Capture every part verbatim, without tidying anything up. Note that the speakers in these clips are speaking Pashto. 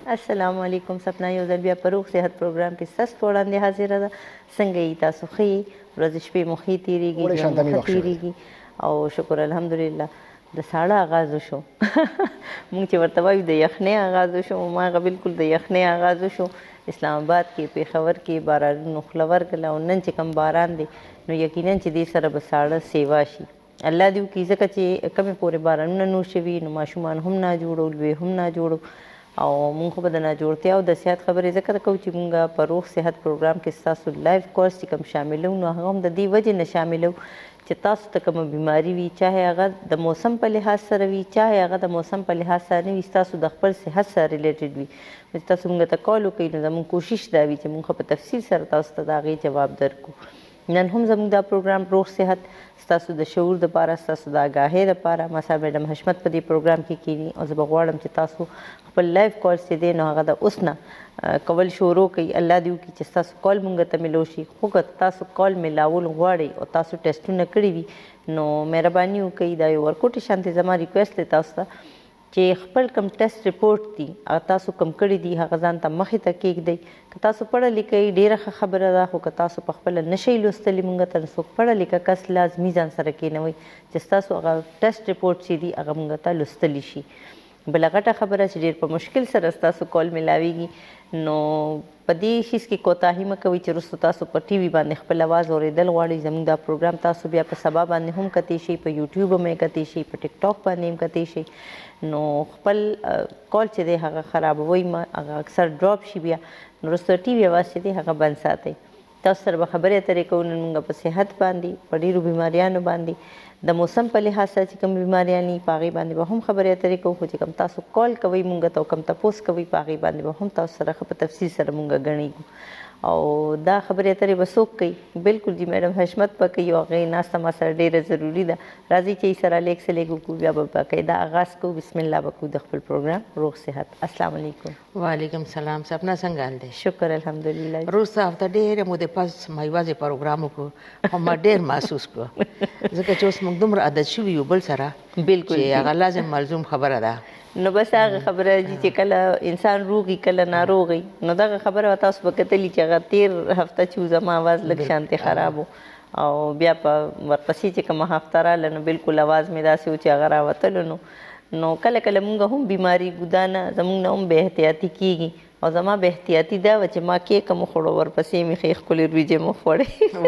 السلام علیکم. سپنا یو ځل بیا په روغ صحت پروګرام کې ستاسو په وړاندې حاضره ده. څنګه یې تاسو ښه یې؟ ورځې شپې مو ښې تېرېږي، ژوند مو ښه تېرېږي او شکر الحمدلله. د ساړه آغاز وشو مونږ چې ورته وایو د یخنۍ آغاز وشو، هماغه بلکل د یخنۍ آغاز وشو. اسلام آباد کې، پېښور کې بارانونو خوله ورکړله او نن چې کوم باران دی نو یقینا چې دې سره به ساړه سیوا شي. الله دې وکړي، ځکه چې کمې پورې بارانونه نور شوي نو ماشومان هم ناجوړه او لوی هم ناجوړه او مونږ خو به د ناجوړتیا او د صحت خبرې ځکه کوو چې مونږ په روغ صحت پروګرام کې ستاسو لایف کورس چې کوم شاملو نو هغه هم د دې وجې نه شاملو چې تاسو ته کومه بیماري وي، چاهې هغه د موسم په لحاظ سره وي، چاهې هغه د موسم په لحاظ سره نه وي، ستاسو د خپل صحت سره ریلیټډ وي، چې تاسو مونږ ته کال وکړئ نو زموږ کوشش دا وي چې مونږ په تفصیل سره تاسو ته د هغې جواب درکړو. نن هم زموږ دا پروګرام روغ صحت ستاسو د شعور دپاره، ستاسو د آګاهۍ دپاره ما صاحب میډم حشمت په دې پروګرام کې کینی او زه به غواړم چې تاسو خپل لایف کال چې دی نو هغه د اوس نه کول شروع کړئ. الله دې وکړي چې ستاسو کال مونږ ته میلو شي، خو که تاسو کال میلاول غواړئ او تاسو ټیسټونه کړي وي نو مهرباني وکړئ، دا یو ورکوټې شانتې زما ریکویسټ دی تاسو ته چې خپل کم ټیسټ ریپورټ دي هغه تاسو کم کړي دي هغه ځان ته مخې ته کېږدئ. که تاسو پړه لیکئ ډېره ښه خبره ده، خو که تاسو په خپله نشئ لوستلي مونږ ته څوک پړه لیکه کس لازمي ځان سره کېنوئ چې ستاسو هغه ټیسټ ریپورټ چې دي هغه مونږ ته لوستلی شي. بله غټه خبره چې ډېر په مشکل سره ستاسو کال میلاویږي نو په دې شیز کې کوتاهي مه کوئ چې وروسته تاسو په ټي وي باندې خپل اواز اورېدل غواړئ. زموږ دا پروګرام تاسو بیا په سبا باندې هم کتی شئ، په یوټیوب هم یې کتی شئ، په ټیک ټاک باندې هم کتی شئ. نو خپل کال چې دی هغه خرابوئ مه، هغه اکثر ډراپ شي بیا نو وروسته ټي وي اواز چې دی هغه بند ساتئ. تاسو سره به خبرې اترې کوو نن مونږ په صحت باندې، په ډېرو بیماریانو باندې، د موسم په لحاظ سره چې کوم بیماریان وي په هغې باندې به هم خبرې اترې کوو. خو چې کوم تاسو کال کوئ مونږ ته او کوم تپوس کوئ په هغې باندې به هم تاسو سره ښه په تفصیل سره مونږ ګڼېږو او دا خبرې اترې به څوک کوي؟ بلکل جي میډم حشمت به کوي او هغې ناسته ما سره ډېره ضروري ده. راځئ چې یې سره لیک څه لیک وکړو، بیا به باقاعده آغاز کوو. بسم الله به کوو د خپل پروګرام روغ صحت. السلام علیکم. وعلیکم سلام. سپنا څنګه حال دی؟ شکر الحمدلله. روز صاحب ته ډېرې مودې پس ما یوازې پروګرام وکړو خو ما ډېر محسوس کړو ځکه چې اوس موږ دومره عادت شوي یو بل سره بلکل چې هغه لازم ملزوم خبره ده. نو بس هغه خبره چې کله انسان روغي کله ناروغي نو دغه خبره تاسو به کتلی چې هغه تیر هفته چې زما اواز لږ شانتې خراب و او بیا په ورپسې چې کومه هفته راله نو بلکل اواز مې داسې و چې هغه راوتلو نو نو کله کله مونږ هم بیماري ګودا نه زمونږ نه هم بې احتیاطي کېږي او زما بې احتیاطي دا وه چې ما کیک هم وخوړو ورپسې مې ښې ښکلې وریجې مې وخوړې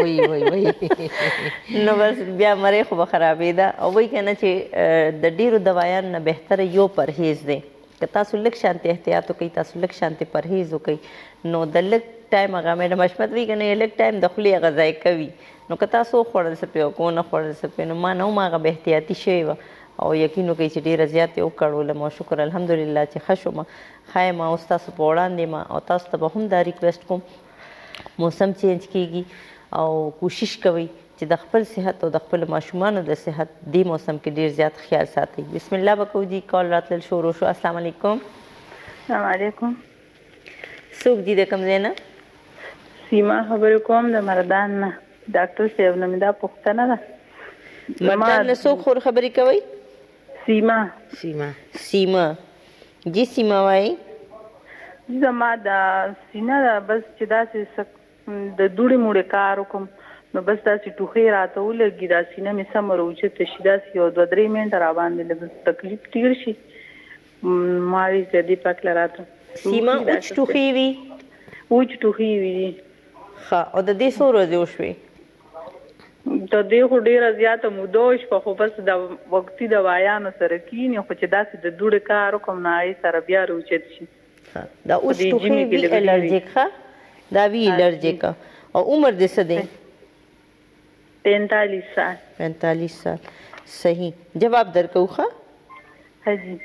نو بس بیا مرۍ خو به خرابېده او وایي که نه چې د ډېرو دوایانو نه بهتره یو پرهیز دی. که تاسو لږ شانتې احتیاط وکئ، تاسو لږ شانتې پرهیز وکئ نو د لږ ټایم هغه میډم حشمت وایي که نه لږ ټایم د خولې هغه ځای کوي. نو که تاسو وخوړل څه پې او که ونه خوړل څه پې نو ما نه هم هغه بې احتیاطي شوې وه او یقین وکړئ چې ډېره زیات یې وکړولم او شکر الحمدلله چې ښه شوم، ښه یم اوس تاسو په وړاندې یم او تاسو ته به هم دا ریکویسټ کوم موسم چینج کېږي او کوشش کوئ چې د خپل صحت او د خپلو ماشومانو د صحت دې موسم کې ډېر زیات خیال ساتئ. بسم الله به کوو جي. کال راتلل شروع شو. السلام علیکم. السلام علیکم. څوک دي د کوم ځای نه؟ سیما خبرې کوم د مردان نه. ډاکټر صاحب نه مې دا پوښتنه ده. مردان نه څوک خور خبرې کوئ؟ سیما. سیما. سیما. جی سیما وایي. زما دا سینه ده بس چې داسې د دوړې موړې کار وکړم نو بس داسې ټوخې راته ولګي، دا سینه مې سمه راوچته شي، داسې یو دوه درې منټه راباندې لږ تکلیف تېر شي. ما وایي چې دې پاک له راته سیما اوچ ټوخې وي؟ اوچ ټوخې وي. ښه. او د دې څو ورځې وشوې؟ د دې خو ډېره زیاته موده وشوه خو بس د وقتي دوايانو سره کینې خو چې داسې د دوړې کار وکړم نو هغې سره بیا راوچت شي. دا اوچ ټوخې وي الرجیک؟ ښه. دا وي الرجیک. او عمر دې څه دی؟ پینتالیس سال. پینتالیس سال. صحیح. جواب درکوو ښه؟ حجي.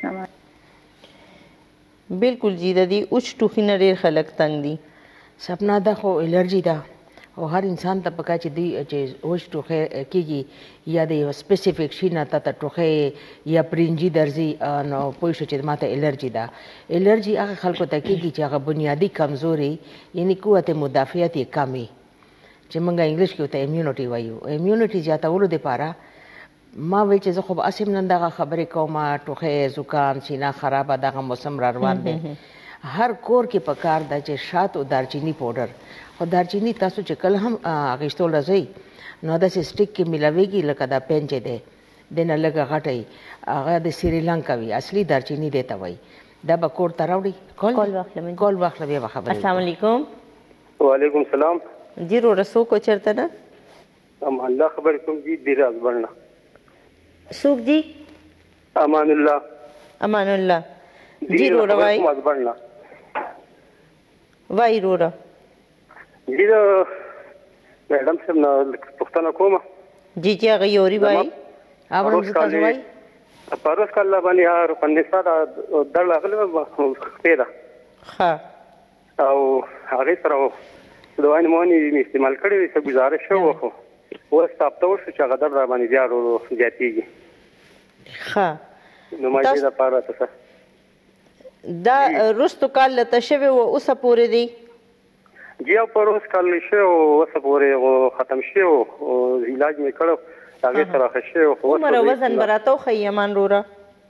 بلکل جی د دې اوچ ټوخي نه ډېر خلک تنګ دي. سپنا دا خو الرجي ده او هر انسان ته پکار چې دی چې اوچ ټوخی کېږي یا د یو سپیسیفیک شي نه ته ټوخی یا پرنجي درځي نو پوه شو چې ماته الرجي ده. الرجي هغه خلکو ته کېږي چې هغه بنیادي کمزوري یعنې قوت مدافعت یې کم وي چې موږ انګلیش کې ورته امیونټي وایو. امیونټي زیاتولو دپاره ما وی چې زه خو به هسې نن دغه خبرې کوم ټوخی زکام سینه خرابه دغه موسم را روان دی هر کور کې پکار ده چې شات او دارچینی پاوډر او دارچینی تاسو چې کله هم اغېستول راځي نو داسې سټیک کې ملاویږي لکه دا پین چې دی دنه لږه غټی هغه د سریلانکا وي اصلي دارچینی دی ته وایي دا به کور ته راوړي کال واخلم کال واخله بیا به خبرې السلام علیکم وعلیکم السلام جی رو رسو کو چرته نه ام الله خبر کوم جی دیراز بلنا سوق جی امان الله امان الله جی رو روای ماز بلنا وای رو را جی دا میډم سم نه پښتنه کومه جی جی هغه یوري وای اورم زه تاسو وای پروس کله باندې هر پندسا دا دل اغله پیدا ها او هغه سره دوه نمونې استعمال کړې څه گزارش شو خو اوس تاسو شو چې هغه در باندې زیارو زیاتیږي ها نو ما دې دا پاره څه دا رستو کال لته شوی او اوسه پورې دی جی او پروس کال شو اوسه پورې ختم شو او علاج مې کړو هغه سره خشه او عمر وزن براتو خیمان رورا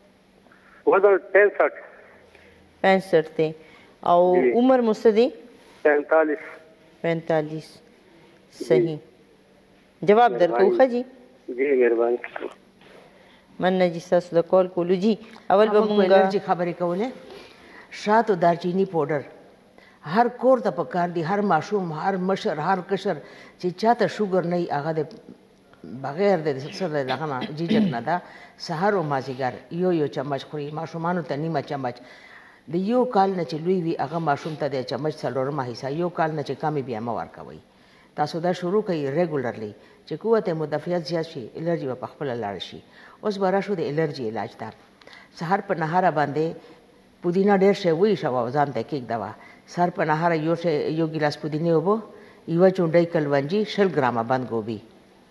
وزن پینسٹھ پینسٹھ ته او عمر مستدی پینتالیس پینتالیس صحیح جواب درکو خجی جی مهرباني من نجی تاسو د کال کولو جی اول به مونږه چې خبرې کوله شات او دارچینی پاوډر هر کور ته پکار دی هر ماشوم هر مشر هر کشر چې چاته شوګر نه هغه د بغیر د سره دغه جیجک نه دا سحر او مازیګر یو یو چمچ خوري ماشومانو ته نیمه چمچ د یو کال نه چې لوی وي هغه ماشوم ته د چمچ څلورمه حصہ یو کال نه چې کمی بیا مو ورکوي تاسو دا شروع کړئ ریګولرلی چې قوت مدافعت زیات شي الرجی په خپل لاړ شي اوس به راشو د الرجی علاج ته سحر په نهاره باندې پودینه ډېر شی وایي شوه ځان ته کېږ دوا سحر په نهاره یو شی یو ګیلاس پودینې اوبه یوه چونډۍ کلونجي شل ګرامه بند ګوبي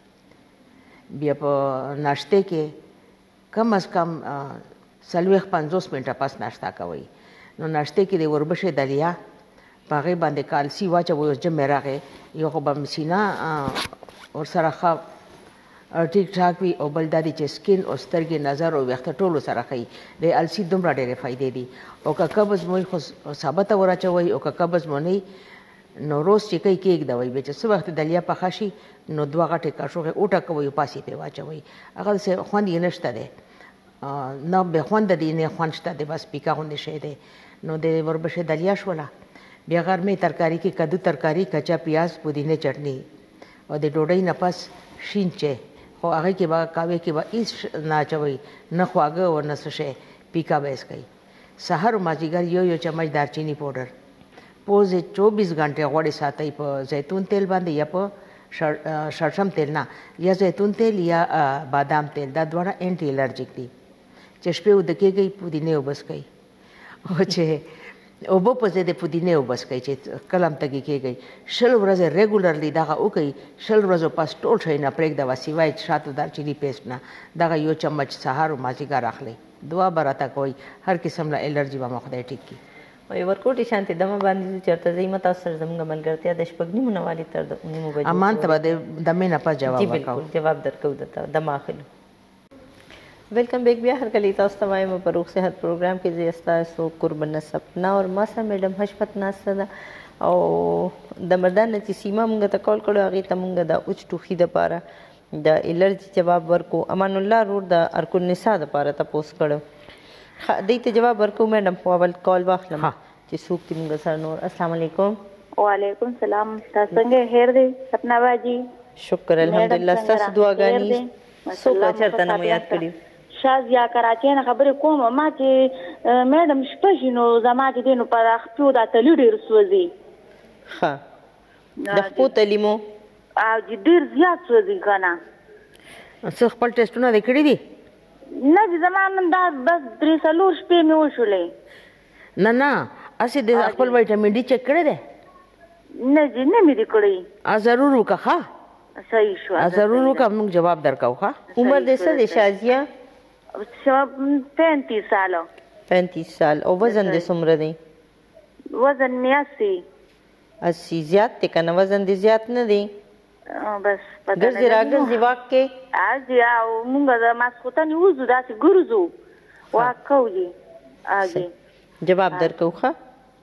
بیا په ناشته کې کم از کم څلوېښت پنځوس منټه پس ناشته کوئ نو ناشته کې د وربشې دلیا په هغې باندې کالسي واچوئ اوس جمع راغې یو خو به سینه ورسره ښه ټیک ټاک وي او بل دا دی چې سکین او سترګې نظر او ویښته ټولو سره ښیي د السي دومره ډېرې فایدې دي او که قبض مو خو ثابته وراچوئ او که قبض مو نه نو روز چې کوي کېږدوئ بیا چې څه وخت دلیا پخه شي نو دوه غټې کاشوغې وټکوئ او پاسې پرې واچوئ هغه داسې خوند یې نشته دی نه بې خونده دی نه خوند شته دی بس پیکه غوندې شی دی نو د وربشې دلیا شوله بیا غرمې ترکاري کې کدو ترکاري کچا پیاز پودینې چټني او د ډوډۍ نه پس شین چای خو هغې کې به کاوې کې به هېڅ نه اچوئ نه خواږه او نه څه شی پیکه به یې کوئ سحر او مازدیګر یو یو چمچ دارچینی پاوډر پوزې چوبیس غنټې غوړې ساتئ په زیتون تیل باندې یا په شړشم تیل نه یا زیتون تیل یا بادام تیل دا دواړه انټي الرجیک دي چې شپې اوده کېږئ پودینې اوبه څښئ او چې اوبه په ځای د پودینې اوبه څښئ چې کله هم تږي کېږئ شل ورځې ریګولرلی دغه وکئ شل ورځو پس ټول شی نه پرېږدوه سوای شات او دارچیني پیسټ نه دغه یو چمچ سهار او مازدیګر اخلئ دعا به راته کوئ هر قسم له الرجي به مو خدای ټیک کړي وای ورکوټي شانتي دمه باندې چرته زې متا سره زموږ ملګرتیا د شپږ نیمو نه والي تر د نیمو بجو امان ته به د دمې نه پس جواب ورکاو جواب درکو دته دمه اخلو ویلکم بیک بیا هر کله تاسو ته وایم په روغ صحت پروګرام کې زه تاسو قربان سپنا او ما سره میډم حشمت ناسته ده او د مردان چې سیما مونږ ته کال کړو هغه ته مونږ د اوچ ټوخي د پاره د الرجی جواب ورکو امان الله رور د ارکو نساء د پاره تاسو کړو دې ته جواب ورکو میډم په اول کال واخلم چې څوک دې موږ سره نور السلام علیکم وعلیکم السلام تاسو څنګه خیر دی سپنا باجی شکر الحمدلله تاسو دعاګانې څوک چرته نه یاد کړی شاز یا کراچۍ نه خبرې کوم ما چې میډم شپه شي نو زما چې دی نو په خپو دا تلي ډېر سوځي ښه د خپو تلي مو او چې ډېر زیات سوځي که نه څه خپل ټسټونه دې کړي دي نه چې زما نن دا بس درې څلور شپې مې وشولې نه نه هسې د خپل وایټامین ډي چک کړی دی نه جی نه مې دې کړی ضرور وکړه ښه صحیح شو ضرور وکړه موږ جواب درکوو ښه عمر دې څه دی شازیه پینتیس ساله پینتیس سال او وزن دې څومره دی وزن مې اسی اسی زیات دی که نه وزن دې زیات نه دی بس ګرځې راګرځې واک کې اجي او مونږ د ماسخوتنې وځو داسې ګرځو واک کوو جي اجي جواب درکوو ښه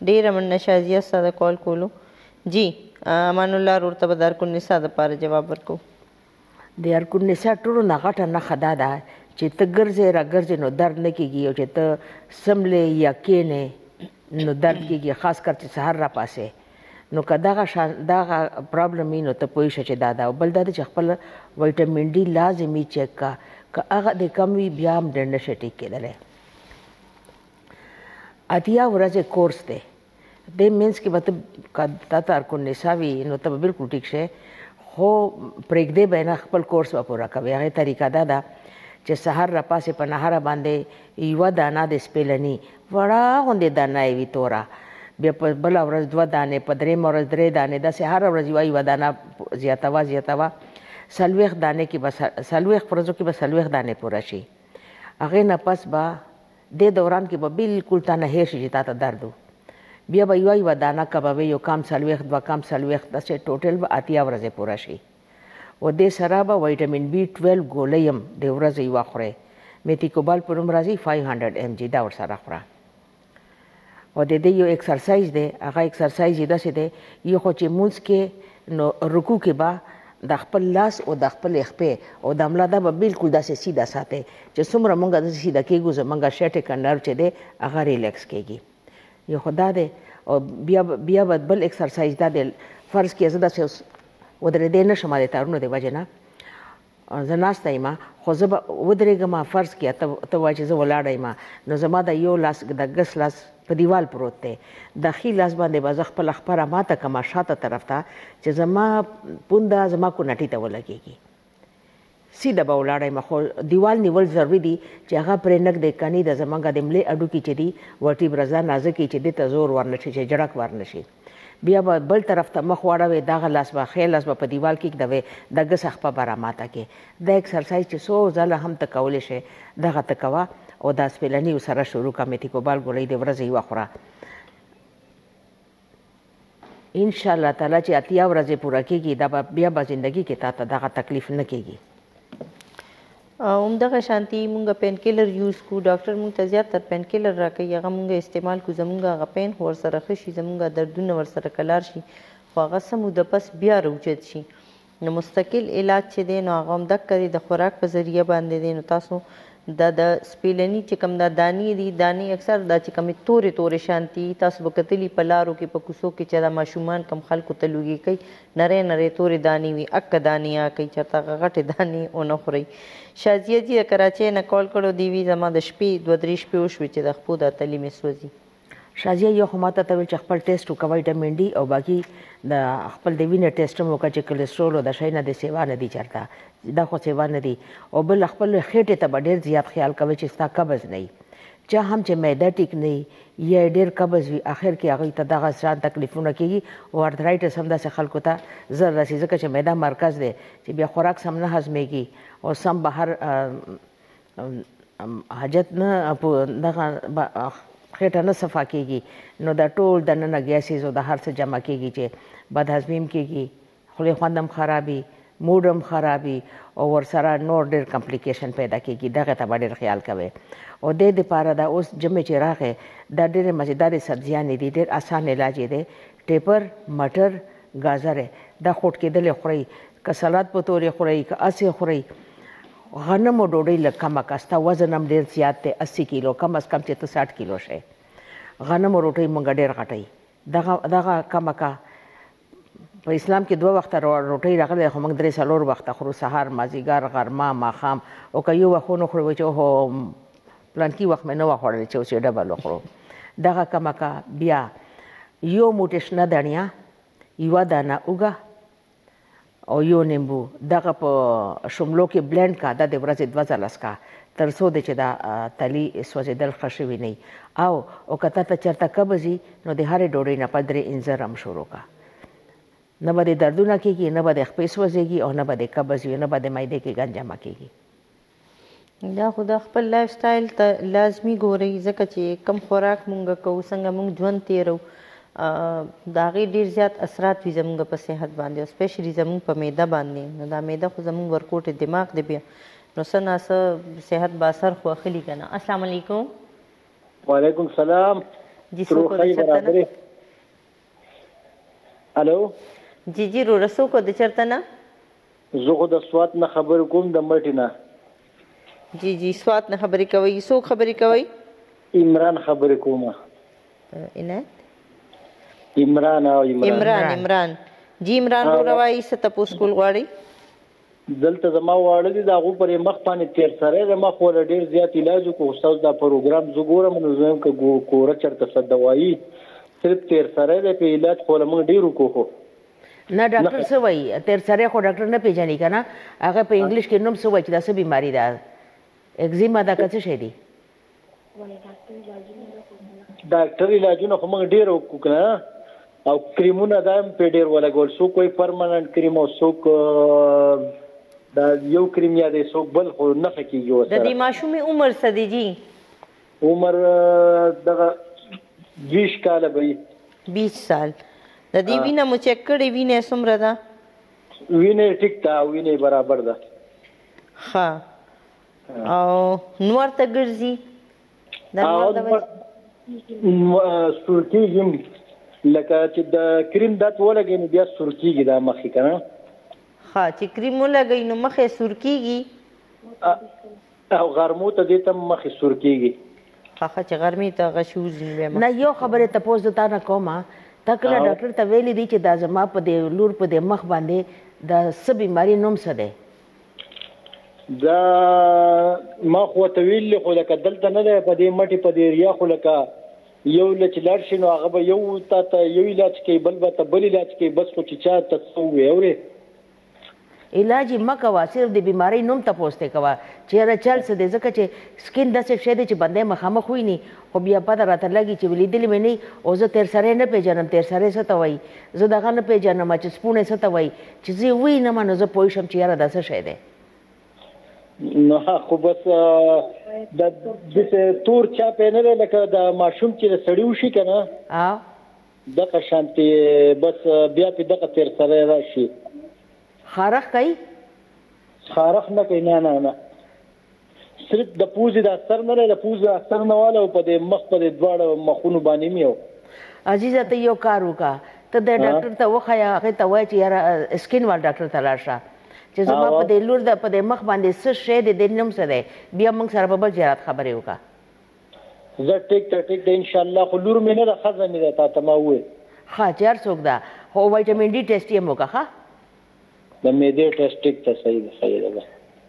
ډېره مننه شازیه ستا د کال کولو. جی امان الله ورور ته به د ارکن نسا دپاره جواب ورکو. د ارکن نسا ټولو نه غټه نښه دا ده چې ته ګرځې را ګرځې نو درد نه کېږي، او چې ته سملې یا کښېنې نو درد کېږي، خاص کر چې سهار را پاسې. نو که دغه شان دغه پرابلم وي نو ته پوه شه چې دا ده. او بل دا ده چې خپل وایټامین ډي لازمي چیک کا، که هغه د کم وي بیا هم ډېر نشي ټیک کېدلی. اتیا ورځې کورس دی، دې مینس کې به ته که تا ته ارکن نسا وي نو ته به بلکل ټیک شې، خو پرېږدې به نه، خپل کورس به پوره کوې. هغې طریقه دا ده چې سهار را پاسې په نهاره باندې یوه دانه د سپېلني وړه غوندې دانه یې وي توره، بیا په بله ورځ دوه دانې، په درېیمه ورځ درې دانې، داسې هره ورځ یوه یوه دانه زیاتوه زیاتوه څلوېښت دانې کې به څلوېښت ورځو کې به څلوېښت دانې پوره شي. هغې نه پس به دې دوران کې به بلکل تا نه هېر شي چې تا ته درد و. بیا به یوه یوه دانه کبوې، یو کام څلوېښت، دوه کام څلوېښت، داسې ټوټل به اتیا ورځې پوره شي. و دې سره به وایټامین بي ټویلو ګولۍ هم د ورځې یوه خورئ، میتیکوبال په نوم راځي فایو هنډرډ ایم جي، دا ورسره خوره. او د دې یو ایکسرسایز دی، هغه ایکسرسایز یې داسې دی، یو خو چې مونځ کې نو رکوع کې به د خپل لاس او د خپل خپې او د ملا دا به بلکل داسې سیده ساتئ چې څومره مونږ داسې سیده کېږو زمونږ شیټیک نرو چې دی هغه ریلیکس کېږي. یو خو دا دی. او بیا بیا به بل ایکسرسایز دا دی، فرض کړئ زه داسې ودرېدی نه شم د تارونو د وجې نه، زه ناسته یم، خو زه به ودرېږم، فرض کړئ ته وایې چې زه ولاړه یم، نو زما د یو لاس د ګس لاس په دیوال پروت دی، د ښي لاس باندې به زه خپله خپره ماته کړمه شاته طرف ته چې زما پونده زما کوناټي ته ولګېږي، سیده به ولاړه یم. خو دیوال نیول ضروري دي چې هغه پرې نږدې کني د زمونږ د ملې هډوکي چې دي ورټیبرزا نازکې چې دې ته زور ورنشي، چې جړک ورنشي. بیا به بل طرف ته مخ واړوې، دغه لاس به ښی لاس به په دیوال کې ږدوې، د ګس خپه به راماته کې. دا ایکسرسایز چې څو ځله هم ته کولی شې دغه ته کوه، او دا سپېلني سره شروع کړه، میتیکوبال ګولۍ د ورځې یوه خوره. انشاءالله تعالی چې اتیا ورځې پوره کېږي دا به بیا به زندګي کې تا ته دغه تکلیف نه کېږي. همدغه شانتي مونږ پین کیلر یوز کو، ډاکټر مونږ ته زیاتره پین کیلر راکوي، هغه مونږ استعمال کو، زمونږ هغه پین خو ورسره ښه شي، زمونږ دردونه ورسره کلار شي، خو هغه څه موده پس بیا راوچت شي. نو مستقل علاج چې دی نو هغه همدقه دی، د خوراک په ذریعه باندې دی. نو تاسو دا د سپېلني چې کوم دا دانې دي، دانې اکثر دا چې کومې تورې تورې شانتي تاسو به کتلي په لارو کې په کوڅو کې چې دا ماشومان کم خلکو ته لوګي کوي، نرۍ نرۍ تورې دانې وي، اکه دانې کوي، چېرته هغه غټې دانې ونه خورئ. شازیه جي د کراچۍ نه کال کړو، دی وي زما د شپې دوه درې شپې وشوې چې د خپو دا تلي مې سوځي. شازیه یو خو ماته ته ویل چې خپل ټیسټ وکړه وایټامین ډي، او باقي د خپل د وینې ټیسټ هم وکړه چې کلسټرول او د شی نه د سیوا نه دي چېرته، دا خو سیوا نه دي. او بل خپل خېټې ته به ډېر زیات خیال کوئ چې ستا قبض نه وي، چا هم چې معده ټیک نه وي یا ډېر قبض وي، آخر کې هغوی ته دغه شان تکلیفونه کېږي. او ارترایټس هم داسې خلکو ته زر رسي، ځکه چې معده مرکز دی چې بیا خوراک سم نه هضمېږي او سم بهر حاجت نه دغه خېټه نه صفا کېږي، نو دا ټول دننه ګیسیز او د هر څه جمع کېږي چې بدهضمي هم کېږي، خولې خوند هم خرابي، موډ هم خرابي، او ورسره نور ډېر کمپلیکیشن پیدا کېږي. دغې ته به ډېر خیال کوئ. او دې دپاره دا اوس جمعې چې راغی دا ډېرې مزېدارې سبزیانې دي، ډېر اسان علاج یې دی. ټیپر، مټر، ګازر دا خوټ کېدلې خورئ، که سلاد په تور یې خورئ، که اسې خورئ. غنمو ډوډۍ لږ کمه کړه، ستا وزن هم ډېر زیات دی، اسی کیلو، کم از کم چې ته ساټ کیلو شئ. غنمو روټۍ مونږ ډېر غټئ، دغه دغه کمه کړه. په اسلام کې دوه وخته روټۍ راغلی، خو موږ درې څلور وخته خورو، سهار، مازدیګر، غرمه، ماښام. او که یو وخت ونه خورو وایي چې اوهو پلانکي وخت مې نه وه خوړلی چې اوس یې ډبل وخورو. دغه کمه کړه. بیا یو موټی شنه دڼیا، یوه دانه اوږه او یو نیمبو، دغه په شملو کې بلینډ کا، دا د ورځې دوه ځله څکه تر څو دی چې دا تلي سوځېدل ښه شوي نه وي. او او که تا ته چېرته قبض وي نو د هرې ډوډۍ نه پس درې انځر هم شروع کړه. نه به د دردونه کېږي، نه به د خپې سوځېږي، او نه به د قبض وي، نه به د معدې کې ګند جمع کېږي. دا خو د خپل لایف سټایل ته لازمي ګورئ، ځکه چې کم خوراک مونږ کوو، څنګه مونږ ژوند تېرو، د هغې ډېر زیات اثرات وي زمونږ په صحت باندې، او سپیشلي زمونږ په معده باندې. نو دا معده خو زمونږ ورکوټ دماغ دی، بیا نو څه ناڅه صحت به اثر خو اخلي که نه. السلام علیکم. وعلیکم السلام. جی څوک د چرته نه الو جی جی رو څوک د چرته نه زه خو د سوات نه خبرې کوم د مټې نه جی جی سوات نه خبرې کوئ څوک خبرې کوئ عمران خبرې کوم عنایت عمران او عمران عمران عمران جی عمران رو روایي څه تپوس کول غواړئ دلته زما واړه دي د هغو پرې مخ باندې تېر سری د مخ وله ډېر زیات علاج وکړو استاد دا پروګرام زه ګورم نو زه یم که کوره چېرته څه دوایي صرف تېر سری دی په علاج خو له موږ ډېر وکړو خو نه ډاکټر څه وایي تېر سری خو ډاکټر نه پېژني که نه هغه په انګلیش کې نوم څه وایي چې دا څه بیماري ده اکزیما دا که څه شی دی ډاکټر علاجونه خو موږ ډېر وکړو که نه او کریمونه دا هم پرې ډېر ولګول څوک وایي پرمننټ کریم او څوک دا یو کریم یا دی څوک بل خو نښه کېږي ورسره د دې ماشومې عمر څه دی جی عمر دغه بیس کاله به وي بیس سال د دې وینه مو چک کړې وینه څومره ده وینه ټیک ده وینه برابر ده ښه او نور ته ګرځي د نور د وجې سور کېږي لکه چې د کریم دات ولګوي نو بیا سور کېږي دا مخې که نه ښه چې کریم ولګوي نو مخې سور کېږي او غرمو ته دې ته مخې سور کېږي ښه ښه چې غرمې ته هغه شوز نه یو خبرې تپوس د تا نه کوم تا کله ډاکټر ته ویلي دي چې دا زما په دې لور په دې مخ باندې د څه بیماري نوم څه دی دا ما خو ورته ویلي خو لکه دلته نه دی په دې مټې په دې ریا خو لکه یو له چې لاړ شي نو هغه به یو تا ته یو علاج کوي بل به ته بل علاج کوي بس خو چې چا ته څه ووایي اورې علاج یې مه کوه صرف د بیمارۍ نوم تپوس دی کوه چې یاره چل څه دی ځکه چې سکین داسې شی دی چې بندی مخامخ وویني خو بیا پته راته لګي چې لیدلې مې نه او زه تېر سری نه پېژنم تېر سری څه ته وایي زه دغه نه پېژنم چې سپوڼې څه ته وایي چې زه یې ووینم نو زه پوه شم چې یاره دا څه شی دی نو خو بس د داسې تور چاپ یې نه دی لکه د ماشوم چې د سړي وشي که نه دغه شانتې بس بیا پې دغه تېر سری راشي خارخ کوي خارخ نه کوي نه نه نه صرف د پوزې د اثر نه دی د پوزې اثر نه واله او په دې مخ په دې دواړه مخونو باندې مې و عزیزه ته یو کار وکړه ته د ډاکټر ته وښایه هغې ته وایه چې یاره سکین وال ډاکټر ته لاړ شه چې زما په دې لور د په دې مخ باندې څه شی دی د نوم څه دی بیا موږ سره په بل جرات خبرې وکړه زه ټیک ده ټیک ده انشاءالله خو لور مې نه ده ښځه مې ده تا ته ما وویل ښه چې هر څوک ده خو وایټامین ډي ټیسټ یې هم وکړه ښه د معدې ټیسټ ټیک ده صحیح ده صحیح ده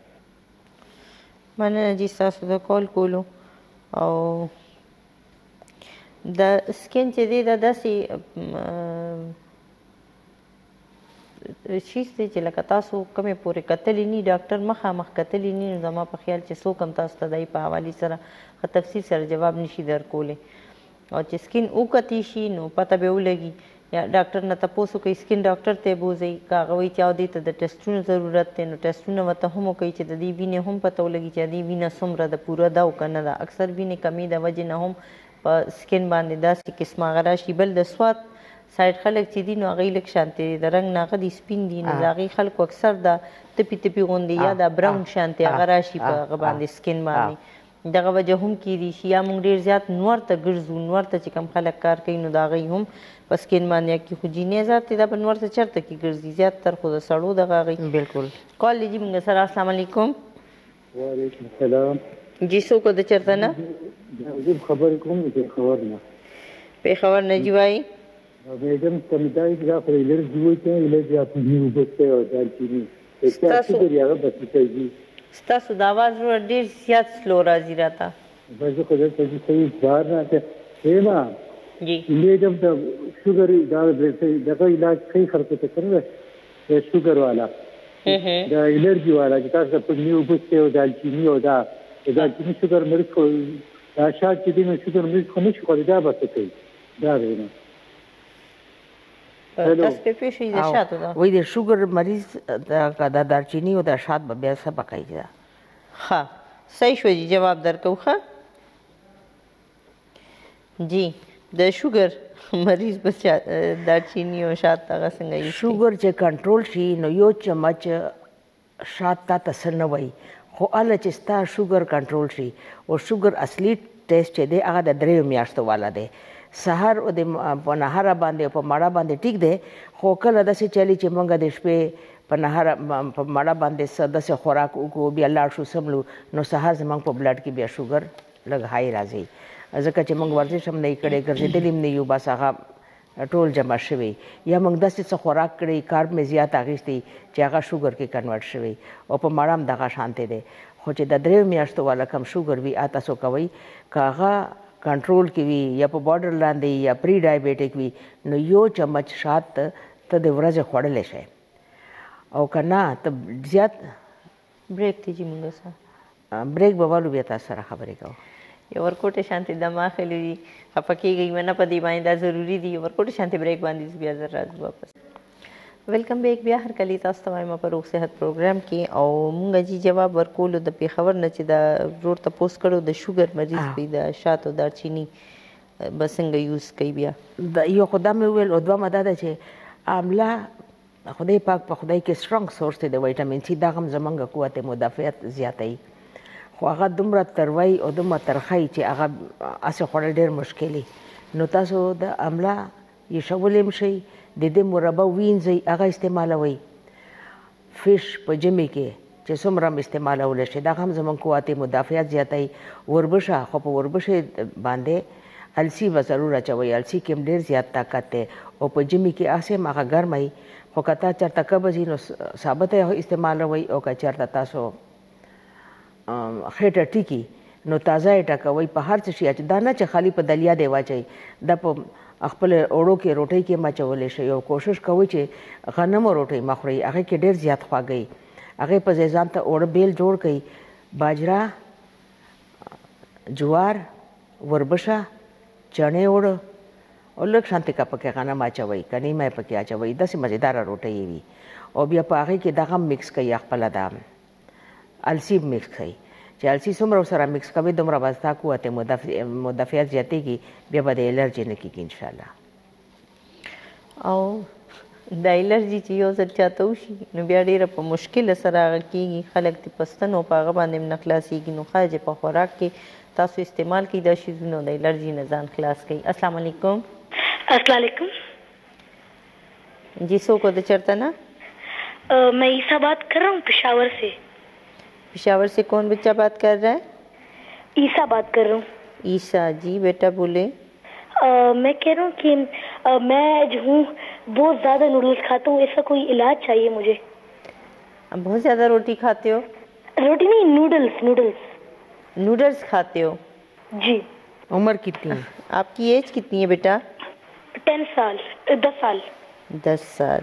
مننه جی ستاسو د کال کولو او د سکین چې دی دا داسې شیز دی چې لکه تاسو کومې پورې کتلی نی ډاکټر مخامخ کتلی نی نو زما په خیال چې څوک هم تاسو ته دای په حوالې سره ښه تفصیل سره جواب نشي درکولی او چې سکین وکتی شي نو پته به ولګي یا ډاکټر نه تپوس وکړئ سکین ډاکټر ته یې بوځئ که هغه وایي چې او دې ته د ټسټونو ضرورت دی نو ټسټونه ورته هم وکړئ چې د دې وینې هم پته ولګي چې د دې وینه څومره ده پوره ده او که نه ده اکثر وینې کمې د وجې نه هم په سکین باندې داسې قسمه هغه راشي بل د سوات سایډ خلک چې دي نو هغوی لږ شانتې د رنګ نه هغه دي سپین دي نو د هغې خلکو اکثر دا تپي تپي غوندې یا دا براون شانتې هغه راشي په هغه باندې سکین باندې دغه وجه هم کیدی شي یا موږ ډېر زیات نور ته ګرځو نور ته چې کوم خلک کار کوي نو د هغوی هم په سکین باندې کې خو جینۍ ذات دی دا په نور ته چېرته کې ګرځي زیاتتر خو د سړو دغه هغوی بالکل کال لیجي موږ سره السلام علیکم وعلیکم السلام جی څوک د چېرته نه زه خبرې کوم د پېښور نه پېښور نه جي وایي میډم ته مې دا چې دا خو الرجي وایي که الرجي اپني اوبه څه او دالچیني ستاسو هغه بس کوي ستاسو د اواز ډېر زیات سلو راځي راته بس خو دلته چې صحیح بار نه ته هیما جی میډم ته شوګر دا دغه علاج صحیح خلکو ته کړی دی شوګر والا دا الرجي والا چې تاسو په نیو بوسته او دالچیني او دا دالچیني شوګر مریض خو دا شات چې دی نو شوګر مریض خو نشي خوړلی دا به څه کوي دا دی نو تاسو په پوه شئ د شاتو ده وایي د شوګر مریض د دارچیني او د شات به بیا څه پکوي ده ښه صحیح شو جي جواب درکوو ښه جی د شوګر مریض به دارچیني او شات هغه څنګه یوز شوګر چې کنټرول شي نو یو چمچ شات تا ته څه نه وایي خو هله چې ستا شوګر کنټرول شي او شوګر اصلي ټیسټ چې دی هغه د دریو میاشتو والا دی سهار او د په نهاره باندې په مړه باندې ټیک دی خو کله داسې چلی چې موږ د شپې په نهاره په مړه باندې څه داسې خوراک وکړو بیا لاړ شو سملو نو سهار زموږ په بلډ کې بیا شوګر لږ های راځي ځکه چې موږ ورزش هم نه کړی ګرځېدلي هم نه یو بس هغه ټول جمع شوی یا موږ داسې څه خوراک کړی کارب مې زیات اخیستی چې هغه شوګر کې کنورټ شوی او په مړه هم دغه شانتې دی خو چې د دریو میاشتو والا کم شوګر وي ا تاسو کوئ که هغه کنټرول کې وي یا په بارډر لاندې یا پری ډایبیټک وي نو یو چمچ شات ته د ورځې خوړلی شئ او که نه ته زیات بریک دی جی مونږ سره بریک به والو بیا تاسو سره خبرې کوو یو ورکوټه شانتي دماغ خلی دي خفه کېږئ منه په دې باندې دا ضروري دي ورکوټه شانتي بریک باندې بیا زر راځو واپس ویلکم بیک بیا هر کلی تاسو ته وایم په روغ صحت پروګرام کې او مونږ جی جواب ورکولو د پیښور نه چې دا ورور ته پوسټ کړو د شوګر مریض پې د شاتو دارچینی به څنګه یوز کوي بیا یو خو دا مې وویل او دومه دا ده چې آمله خدای پاک په خدای کې سترونګ سورس دی د وایټامین سی دا هم زمونږ قوت مدافعت زیاتوي خو هغه دومره تروی او دومره ترخی چې هغه هسې خوړل ډېر مشکلي نو تاسو د آمله یې شولی شئ د دې مربا وینځئ هغه استعمالوئ فش په ژمي کې چې څومره هم استعمالولی شي دا هم زموږ قوت مدافعت زیاتوي وربشه خو په وربشې باندې السي به ضرور اچوئ السي کې هم ډېر زیات طاقت دی او په ژمي کې هسې هم هغه ګرمئ خو که تا چېرته قبض وي نو ثابته استعمالوئ او که چېرته تاسو خېټه ټیکي نو تازه یې ټکوئ په هر څه شي دا نه چې خالي په دلیا دی واچئ دا په خپل اوړو کې روټۍ کې مچولی شئ او کوشش کوئ چې غنمو روټۍ مه خورئ هغې کې ډېر زیات خواږئ هغې په ځای ځان ته اوړه بیل جوړ کړئ باجره جوار وربشه چڼې اوړه او لږ شانتې که پکې غنم اچوئ که نیمه یې پکې اچوئ داسې مزېداره روټۍ یې وي او بیا په هغې کې دغه هم مکس کوئ خپله دا السي مکس کوئ چې السي څومره ورسره مکس کوئ دومره به ستا قوت مدافعت زیاتېږي بیا به د الرجي نه کېږي انشاءالله او د الرجي چې یو ځل چاته وشي نو بیا ډېره په مشکله سره هغه کېږي خلک د پستنو په هغه باندې هم نه خلاصېږي نو ښایي چې په خوراک کې تاسو استعمال کړئ دا شیزونه د الرجي نه ځان خلاص کړئ السلام علیکم السلام علیکم جی څوک د چرته نه میں عیسیٰ بات کر رہا ہوں پشاور سے پشاور سے کون بچہ بات کر رہا ہے عیسیٰ بات کر رہا ہوں عیسیٰ جی بیٹا بولے میں کہہ رہا ہوں کہ میں جو ہوں بہت زیادہ نوڈلس کھاتا ہوں ایسا کوئی علاج چاہیے مجھے بہت زیادہ روٹی کھاتے ہو روٹی نہیں نوڈلس نوڈلس نوڈلس کھاتے ہو جی عمر کتنی ہے آپ کی ایج کتنی ہے بیٹا ٹین سال دس سال دس سال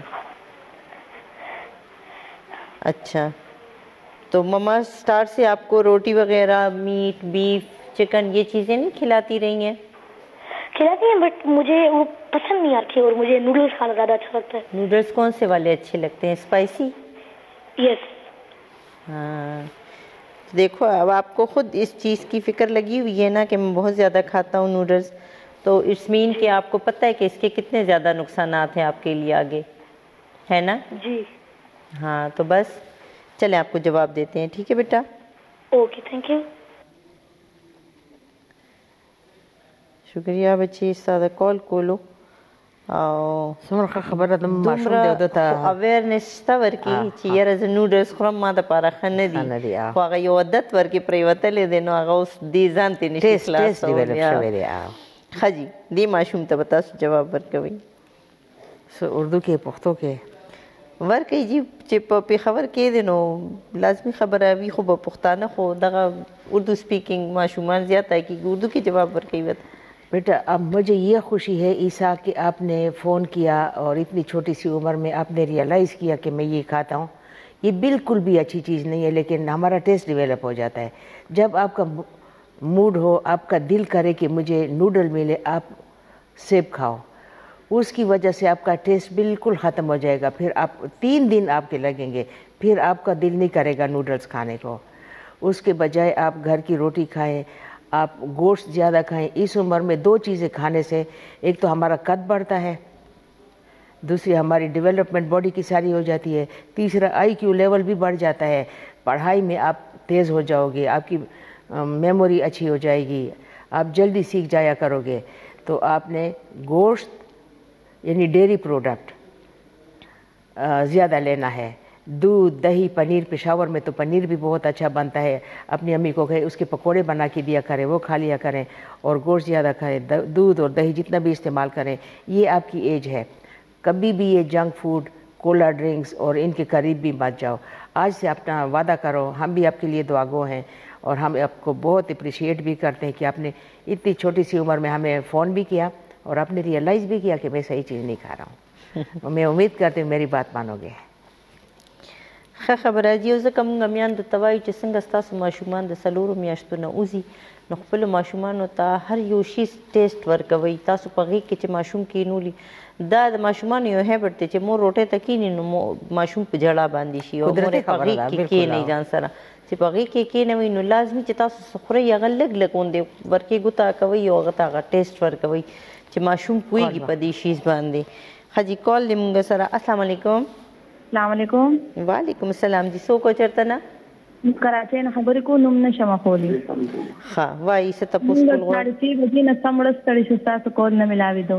اچھا تو مما اسٹار سے آپ کو روٹی وغیرہ میٹ بیف چکن یہ چیزیں نہیں کھلاتی رہی ہیں کھلاتی ہیں بٹ مجھے وہ پسند نہیں آتی اور مجھے نوڈلس کھانا زیادہ اچھا لگتا ہے نوڈلس کون سے والے اچھے لگتے ہیں اسپائسی یس ہاں دیکھو اب آپ کو خود اس چیز کی فکر لگی ہوئی ہے نا کہ میں بہت زیادہ کھاتا ہوں نوڈلس تو اٹس مین کہ آپ کو پتہ ہے کہ اس کے کتنے زیادہ نقصانات ہیں آپ کے لیے آگے ہے نا جی ہاں تو بس چلیں آپ کو جواب دیتے ہیں ٹھیک ہے بیٹا اوکے تھینک یو شکریہ بچی ساده کال کولو او څومره خبره د ماشوم دی د ته اویرنس تا ورکی چې یاره ز نوډلز خورم ما د پاره خنه دي خو هغه یو عادت ورکی پریوتلې دی نو هغه اوس دې ځان ته نشي خلاص ډیولپ شوی دی خجی دې ماشوم ته به تاسو جواب ورکوئ اردو کې پښتو کې ورکوي جی چې په پېښور کې دی نو لازمي خبره وي خو به پښتانه خو دغه اردو سپیکنګ ماشومان زیاته کېږي اردو کې جواب ورکوي بیٹا اب مجھے یہ خوشی ہے عیسیٰ کہ آپ نے فون کیا اور اتنی چھوٹی سی عمر میں آپ نے ریئلائز کیا کہ میں یہ کھاتا ہوں یہ بالکل بھی اچھی چیز نہیں ہے لیکن ہمارا ٹیسٹ ڈیولپ ہو جاتا ہے جب آپ کا موڈ ہو آپ کا دل کرے کہ مجھے نوڈل ملے آپ سیب کھاؤ اس کی وجہ سے آپ کا ٹیسٹ بالکل ختم ہو جائے گا پھر آپ تین دن آپ کے لگیں گے پھر آپ کا دل نہیں کرے گا نوڈلس کھانے کو اس کے بجائے آپ گھر کی روٹی کھائیں آپ گوشت زیادہ کھائیں اس عمر میں دو چیزیں کھانے سے ایک تو ہمارا قد بڑھتا ہے دوسری ہماری ڈیولپمنٹ باڈی کی ساری ہو جاتی ہے تیسرا آئی کیو لیول بھی بڑھ جاتا ہے پڑھائی میں آپ تیز ہو جاؤ گے آپ کی میموری اچھی ہو جائے گی آپ جلدی سیکھ جایا کرو گے तो आपने गोश्त यानी डेयरी प्रोडक्ट ज़्यादा लेना है। दूध, दही, पनीर, पेशावर में तो पनीर भी बहुत अच्छा बनता है। अपनी अम्मी को कहे उसके पकोड़े बना के दिया करें, वो खा लिया करें। और गोश्त ज़्यादा खाएं, दूध और दही जितना भी इस्तेमाल करें। ये आपकी एज है, कभी भी ये जंक फूड, कोला ड्रिंक्स और इनके करीब भी मत जाओ। आज से अपना वादा करो, हम भी आपके लिए दुआगो हैं और हम आपको बहुत अप्रिशिएट भी करते हैं कि आपने इतनी छोटी सी उम्र में हमें फ़ोन भी किया और आपने रियलाइज़ भी किया कि मैं सही चीज़ नहीं खा रहा हूँ। मैं उम्मीद करती हूँ मेरी बात मानोगे। ښه خبره دي. ځکه موږ میندو ته وایو چې څنګه ستاسو ماشومان د څلورو میاشتو نه وځي نو خپلو ماشومانو ته هر یو شي ټیسټ ورکوئ. تاسو په غېږ کې چې ماشوم کینولي دا د ماشومانو یو هیبټ دی چې مور روټۍ ته کیني نو ماشوم په ژړا باندې شي او مور یې په غېږ کې کینوي ځان سره. چې په غېږ کې کینوي نو لازمي چې تاسو څه خورئ هغه لږ لږ غوندې ورکې ګوته کوئ او هغه ته هغه ټیسټ ورکوئ چې ماشوم پوهېږي په دې شیز باندې. ښه جي کال دی موږ سره. السلام علیکم. السلام علیکم. وعلیکم السلام. جی څوک و چېرته نه؟ کراچۍ نه خبرې کوو، نوم نشم اخولی. ښه وایي څه تپوس کول غواړئ؟ ساړه څلور بجې نه سم ورځ ستړې شو، ستاسو کول نه ملاوېدو.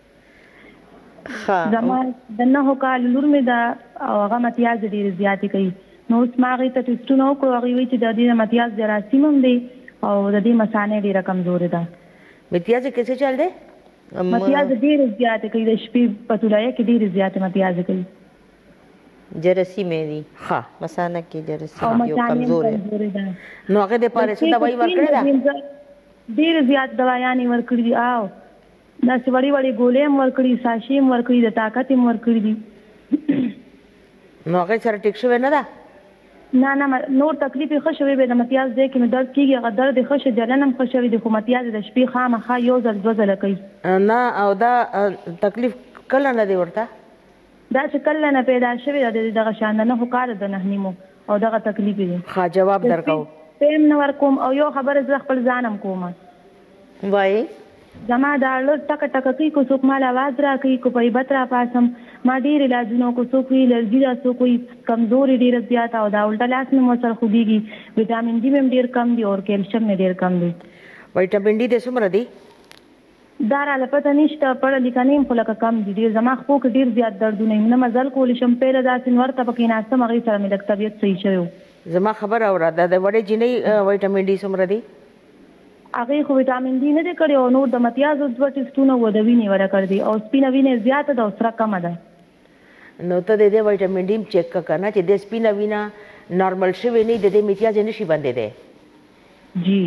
ښه زما د نهو کالو لور مې ده او هغه متیازې ډېرې زیاتې کوي. نو اوس ما هغې ته ټېسټونه وکړو، هغې وایي چې د دې نه متیاز جراثیم هم دی او د دې مثانې ډېره کمزورې ده. متیازې کیسے چل دی؟ متیازې ډېرې زیاتې کوي، د شپې په طولایه کې ډېرې زیاتې متیازې کوي. جراثیمې دي. ښه مثانه کې جراثیم یو کمزورې ده. نو هغې دپاره څه دوايي ورکړې ده؟ ډېرې زیات دوايانې ورکړي دي او داسې وړې وړې ګولۍ هم ورکړي، ساشې هم ورکړي، د طاقت هم ورکړي دي. نو هغې سره ټیک شوې نه ده؟ نه نه نور تکلیف یې ښه شوی دی. د متیاز ځای کې مې درد کېږي، هغه درد یې ښه شو، جلن هم ښه شوی دی، خو متیاز یې د شپې خامخا یو ځل دوه ځله کوي. نه او دا تکلیف کله نه دی ورته؟ دا چې کله نه پیدا شوې ده دغه شان د نهو کاله د نهه نیمو او دغه تکلیف دی. ښه جواب درکوو. پیم نه ورکوم او یو خبره زه خپل ځان هم کوم. وایي زما دا اړه ټکه ټکه کوي، کو څوک مال اواز راکوي، کو په هیبت راپاسم. ما ډېر علاجونه کو څوک وایي الرجي ده، څوک وایي کمزوري ډېره زیاته او دا الټه لاس مې ورسره خوږېږي. ویټامین ډي مې هم ډېر کم دی او کیلشیم مې ډېر کم دی. ویټامین ډي دې څومره دی؟ دا راله پته نشته، پړه لیکنه یم خو لکه کم دي ډېر. زما خپو کې ډېر زیات دردونه یم، نه مزل کولی شم. پیله داسې نور ته پکې ناستم، هغې سره مې لږ طبیعت صحیح شوی و. زما خبره اوره د وړې جینۍ ویټامین ډي څومره دی؟ هغې خو ویټامین ډي نه دی کړی او نور د متیازو دوه ټېسټونه وو، د وینې وره کړی دی او سپینه وینه زیاته ده او سره کمه ده. نو ته د دې ویټامین ډي چیک کړه که نه چې د سپینه وینه نارمل شوې نه د دې متیازې نشي بندېدی. جی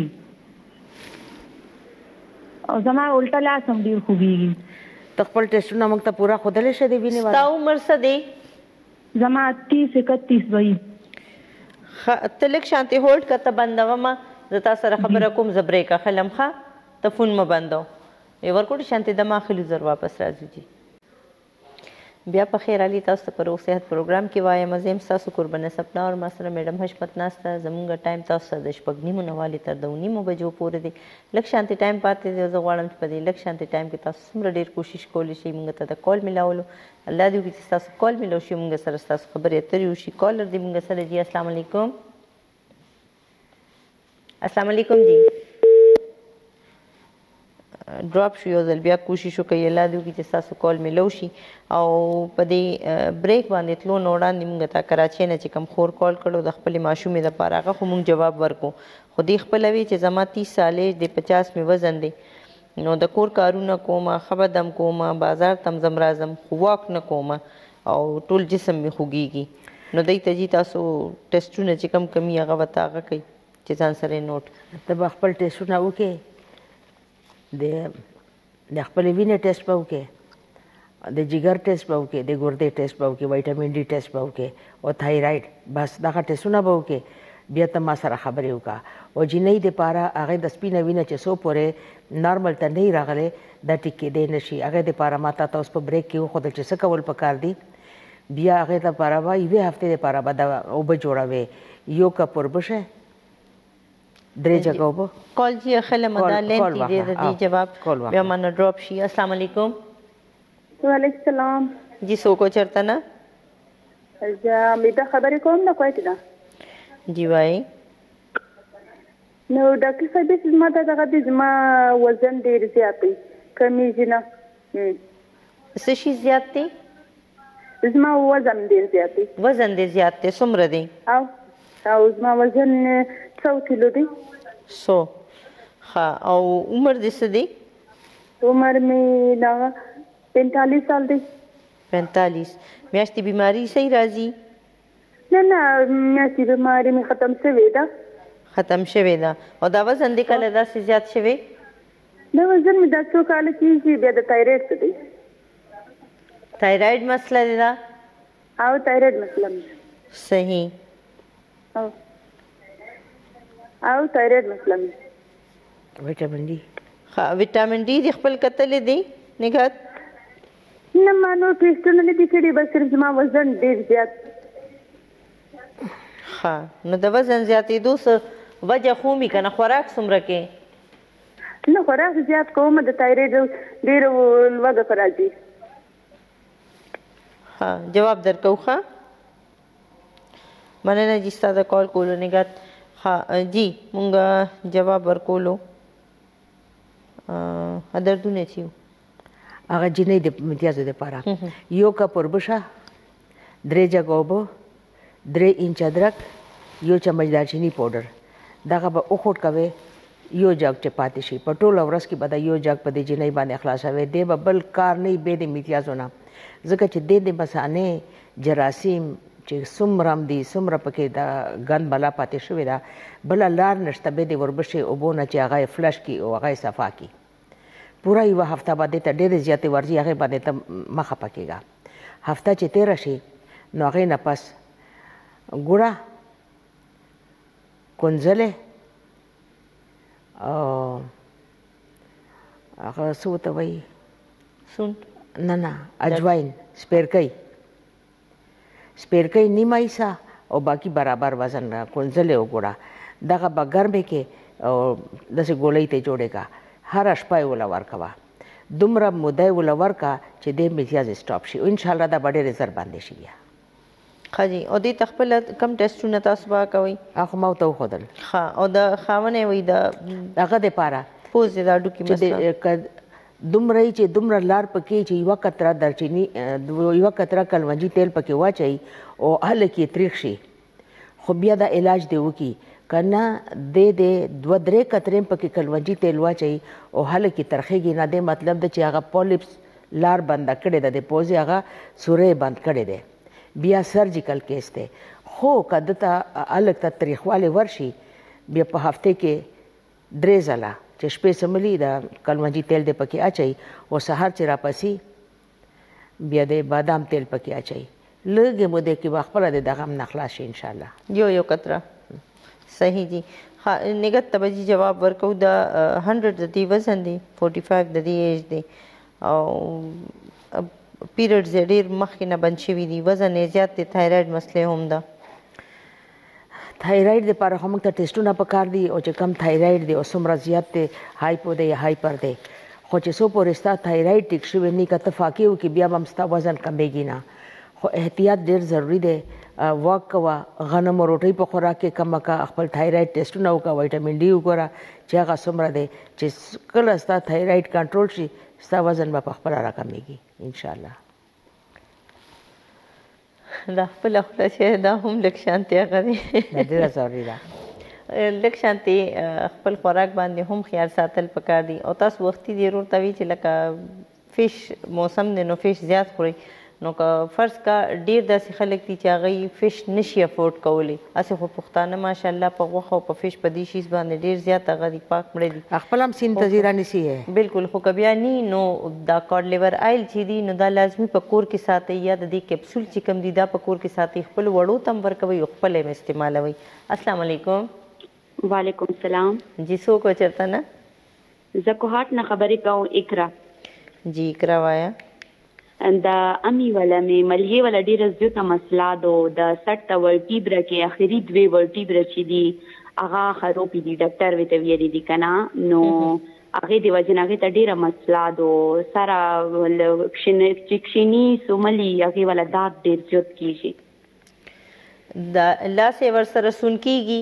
او زما الټه لاس هم ډېر خوږېږي. ته خپل ټېسټونه موږ ته پوره ښودلی شې د وینې ستا عمر څه دی؟ زما تیس اکتیس به وي. ته لږ شانتې هولډ که ته بندومه زه تا سره خبره کوم. زه بریک اخلم. ښه ته فون مه بندو. یې ورکوټې شانتې دمه اخلي زر واپس راځو. جي بیا په خیر علي تاسو ته په روغ صحت پروګرام کې وایم. زه یم ستاسو قربانه سپنا او ما سره میډم حشمت ناسته. زموږ ټایم تاسو ته د شپږ نیمو نه والې تر دوه نیمو بجو پورې دی. لږ شانتې ټایم پاتې دی. زه غواړم چې په دې لږ شانتې ټایم کې تاسو څومره ډېر کوشش کولی شئ موږ ته د کال میلاولو. الله دې وکړي چې ستاسو کال میلاو شي، موږ سره ستاسو خبرې اترې وشي. کالر دی موږ سره. جي السلام علیکم. السلام علیکم. جی ډراپ شو، یو ځل بیا کوشش وکړئ. الله دې وکړي چې ستاسو کال میلو شي. او په دې بریک باندې تلو نه وړاندې موږ ته کراچۍ نه چې کوم خور کال کړو د خپلې ماشومې دپاره هغه خو موږ جواب ورکړو. خو دې خپله وی چې زما تیس سالې د پچاس مې وزن دی نو د کور کارونه کومه، ښه دم کومه، بازار ته ځم راځم خو واک نه کومه او ټول جسم مې خوږېږي. نو دی ته جي تاسو ټیسټونه چې کوم کمي هغه ورته هغه کوئ چې ځان سره یې نوټ. ته به خپل ټیسټونه وکړې، د د خپلې وینې ټیسټ به وکړې، د جګر ټیسټ به وکړې، د ګردې ټیسټ به وکړې، ویټامین ډي ټیسټ به وکړې او تایرايډ. بس دغه ټیسټونه به وکړې. بیا ته ما سره خبرې وکړه. او جینۍ دپاره هغې د سپینه وینه چې څو پورې نارمل ته نه راغلی دا ټیک کېدی نه شي. هغې دپاره ما تا ته اوس په بریک کې وښودل چې څه کول پکار دي. بیا هغې دپاره به یوې هفتې دپاره به دا اوبه جوړوې. یو کپ وربشې، درې جګه اوبه. کال جي اخلم دا لینتي دی د دې جواب بیا مانه ډراپ شي. السلام علیکم. وعلیکم السلام. جی څوک و چېرته نه؟ زه حمیده خبرې کوم نه کویټ نه. جی وایي. نو ډاکټر صاحب زما ته دغه دی زما وزن ډېر زیات دی کمیږي نه. څه شي زیات دی؟ زما وزن ډېر زیات دی. وزن دې زیات دی؟ څومره دی؟ او او زما وزن څو کیلو دی. څو؟ ښه. او عمر دې څه دی؟ عمر مې دغه پینتالیس سال دی. پینتالیس. میاشتې بیماري صحیح راځي؟ نه نه میاشتې بیماري مې ختم شوې ده. ختم شوې ده. او دا وزن دې کله داسې زیات شوی؟ دا وزن مې دا څو کاله کېږي. بیا د تایرايډ څه دی؟ تایرايډ مسله دی دا؟ او تایرايډ مسله مې. صحیح. او او تایرايډ مسله مې. وټامین ډي. ها وټامین ډي دې خپل کتلې دی نګهت؟ نه ما نور ټیسټونه نه دي کړي، بس صرف زما وزن ډېر زیات. ها نو د وزن زیاتېدو څه وجه خو مې که نه خوراک څومره کې؟ نه خوراک زیات کوم، د تایرايډ ډېره لوږه په راځي. ها جواب درکو. ښه مننه جي ستا د کال کولو نګهت. ها جی مونږ جواب ورکولو. دردونه چې وو هغه جینۍ د امتیازو دپاره یو کپ وربشه، درې جګ اوبه، درې انچ ادرک، یو چمچ دارچیني پاوډر. دغه به وخوټ کوئ یو جګ چې پاتې شي. په ټوله ورځ کې به دا یو جګ په دې جینۍ باندې خلاصوئ. دی به بل کار نه وي بې د امتیازو نه، ځکه چې دې د مثانې جراثیم چې څومره هم دي څومره پکې د ګند بلا پاتې شوې ده، بله لار نشته بې د وربشې اوبو نه چې هغه یې فلش کړي او هغه یې صفا کړي. پوره یوه هفته به دې ته ډېرې زیاتې ورځي، هغې باندې ته مه خفه کېږه. هفته چې تېره شي نو هغې نه پس ګوړه، کونځلې او هغه څه ورته وایي سونډ؟ نه نه اجواین، سپیرکۍ. سپیرکۍ نیمه حصه او باقي برابر وزن کونځلې او ګوړه. دغه به ګرمې کې او داسې ګولۍ ته جوړې کړه. هره شپه یې وله ورکوه. دومره موده یې وله ورکړه چې دې امتیاز سټاپ شي او انشاءالله دا به ډېرې زر باندې شي. بیا ښه جي. او دې ته خپله کم ټسټونه تاسو به کوئ؟ هغه ما ورته وښودل. ښه. او د خاوند یې وایي د هغه دپاره پوزې د هډوکي مسله دومره یې چې دومره لار پکې چې یوه قطره دارچیني یوه قطره کلونجي تیل پکې واچوي او هلک یې تریخ شي، خو بیا دا علاج دې وکړي. که نه دې دې دوه درې قطرې پکې کلونجي تیل واچوي او هلک یې ترخېږي نه، دې مطلب ده چې هغه پولیپس لار بنده کړې ده، د پوزې هغه سوری بند کړی دی. بیا سرجیکل کیس دی. خو که ده ته هلک ته تریخوالی ورشي بیا په هفته کې درې ځله چې شپې سملي د کلونجي تیل دې پکې اچوي او سهار چې راپسي بیا د بادام تیل پکې اچوي. لږې مودې کې به خپله د دغه هم نه خلاص شي انشاءالله. یو یو قطره. صحیح جی. نګهت ته به جي جواب ورکو. د هنډرډ د دې وزن دی، فورټي فایف د دې ایج دی او پیریډز یې ډېر مخکې نه بند شوي دي، وزن یې زیات دی، تایرايډ مسلې هم ده. تایرايډ دپاره خو موږ ته ټسټونه پکار دي او چې کم تایرايډ دی او څومره زیات دی، هایپو دی یا هایپر دی. خو چې څو پورې ستا تایرايډ ټیک شوی نه که ته فاقې وکړي بیا به هم ستا وزن کمیږي نه. خو احتیاط ډېر ضروري دی. واک کوه، غنم او روټۍ په خوراک کې کمه کړه، خپل تایرايډ ټسټونه وکړه، وایټامین ډي وګوره چې هغه څومره دی، چې کله ستا تایرايډ کنټرول شي ستا وزن به په خپله راکمیږي انشاءالله. دا خپله خوله چې دا هم لږ شانتې هغه دی ډېره ضروري ده. لږ شانتې خپل خوراک باندې هم خیال ساتل پکار دي. او تاسو وختي دې ورور ته وي چې لکه فش موسم دی نو فش زیات خورئ، نو که فرض کا ډېر داسې خلک دي چې هغوی فش نشي افورډ کولی، هسې خو پښتانه ماشاءالله په غوښه او په فش په دې شیز باندې ډېر زیات هغه دي پاک مړه دي، خپل هم سین ته زیره نیسي. بالکل. خو که بیا نی نو دا کارډ لیور آیل چې دي نو دا لازمي په کور کې ساتئ، یا د دې کیپسول چې کوم دي دا په کور کې ساتئ، خپل وړو ته هم ورکوئ او خپل یې استعمالوئ. السلام علیکم. وعلیکم السلام. جی څوک و چېرته نه؟ زه کوهاټ نه خبرې کوم. اقرا. جی اقرا وایه. د امي والا مې ملهې والا ډېره زیاته مسله ده، د سټ ته ورټیبره کې اخري دوې ورټیبره چې دي هغه خرابې دي، ډاکټر ورته ویلي دي که نه، نو هغې د وجې نه هغې ته ډېره مسله ده. سره چې کښېني سوملي هغې والا داغ ډېر زیات کېږي. د لاس یې ورسره سون کېږي؟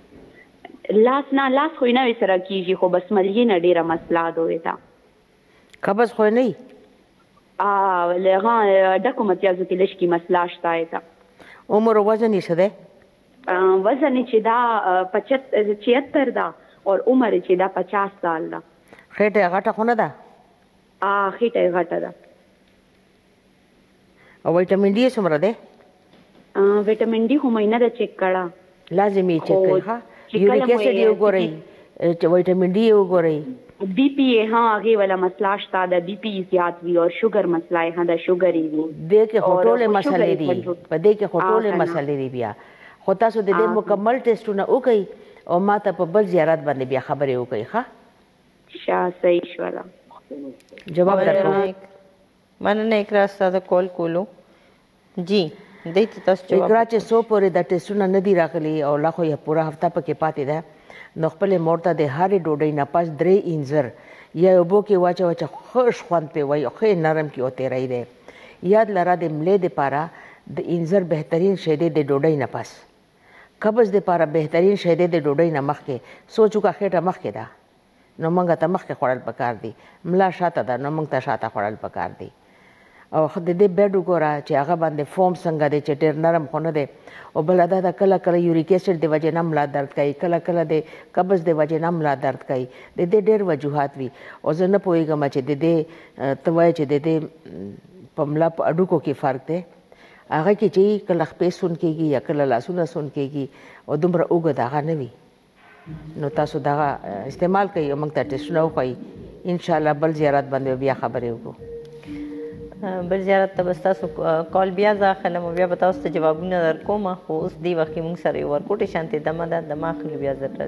لاس نه، لاس خو یې نه ورسره کېږي، خو بس ملهې نه ډېره مسله ده ورته. قبض خو نه ا لغه ډکو متیازو کې لشکي مسله شته ایته عمر او وزن یې څه ده وزن چې دا پچهتر ده او عمر چې دا پچاس سال ده خېټه غټه خو نه ده ا خېټه غټه ده او وټامین ډي څومره ده ا وټامین ډي خو مینه ده چیک کړه لازمي چیک کړئ ها یوریک ایسډ یو ګورئ چې وټامین ډي یو ګورئ بی پی ها هغه ولا مسله شته د بی پی زیات وی او شوګر مسله ها د شوګر وی د کې هټوله مسلې دي په دې کې هټوله مسلې دي بیا خو تاسو د دې مکمل ټیسټونه وکړئ او ما ته په بل زیارت باندې بیا خبرې وکړئ ښه شاه صحیح شولا جواب درکوم مننه اقرا ستاسو کال کولو جی دې تاسو جواب اقرا چې سو پورې د ټیسټونه نه دی راغلي او لا خو یې پوره هفته پکې پاتې ده نو خپل مورته د هاري ډوډۍ نه پاس درې انځر یا یو بو کې واچو چې خوش خوند په وای خو نرم کې اوته راي دی یاد لره د ملې د پاره د انځر بهترین شی دی د ډوډۍ نه پاس قبض د پاره بهترین شی دی د ډوډۍ نه مخکې سوچو کا خېټه مخکې ده نو مونږ ته مخکې خوړل پکار دي ملا شاته ده نو مونږ ته شاته خوړل پکار دي او خو د دې بیډ وګوره چې هغه باندې فوم څنګه دی چې ډېر نرم خو نه دی او بله دا ده کله کله یوریک ایسډ د وجې نه ملا درد کوي کله کله د قبض د وجې نه ملا درد کوي د دې ډېر وجوهات وي او زه نه پوهېږم چې د دې ته وایې چې د دې په ملا په اډوکو کې فرق دی هغه کې چې کله خپې سون کېږي یا کله لاسونه سون کېږي او دومره اوږد هغه نه وي نو تاسو دغه استعمال کوئ او موږ ته ټسټونه وښایي انشاءالله بل زیارت باندې بیا خبرې وکړو بل زیارت ته بس تاسو کال بیا زه اخلم او بیا به تاسو ته جوابونه درکوم خو اوس دې وخت کې موږ سره یو ورکوټې شانتې دمه ده دمه اخلو بیا زر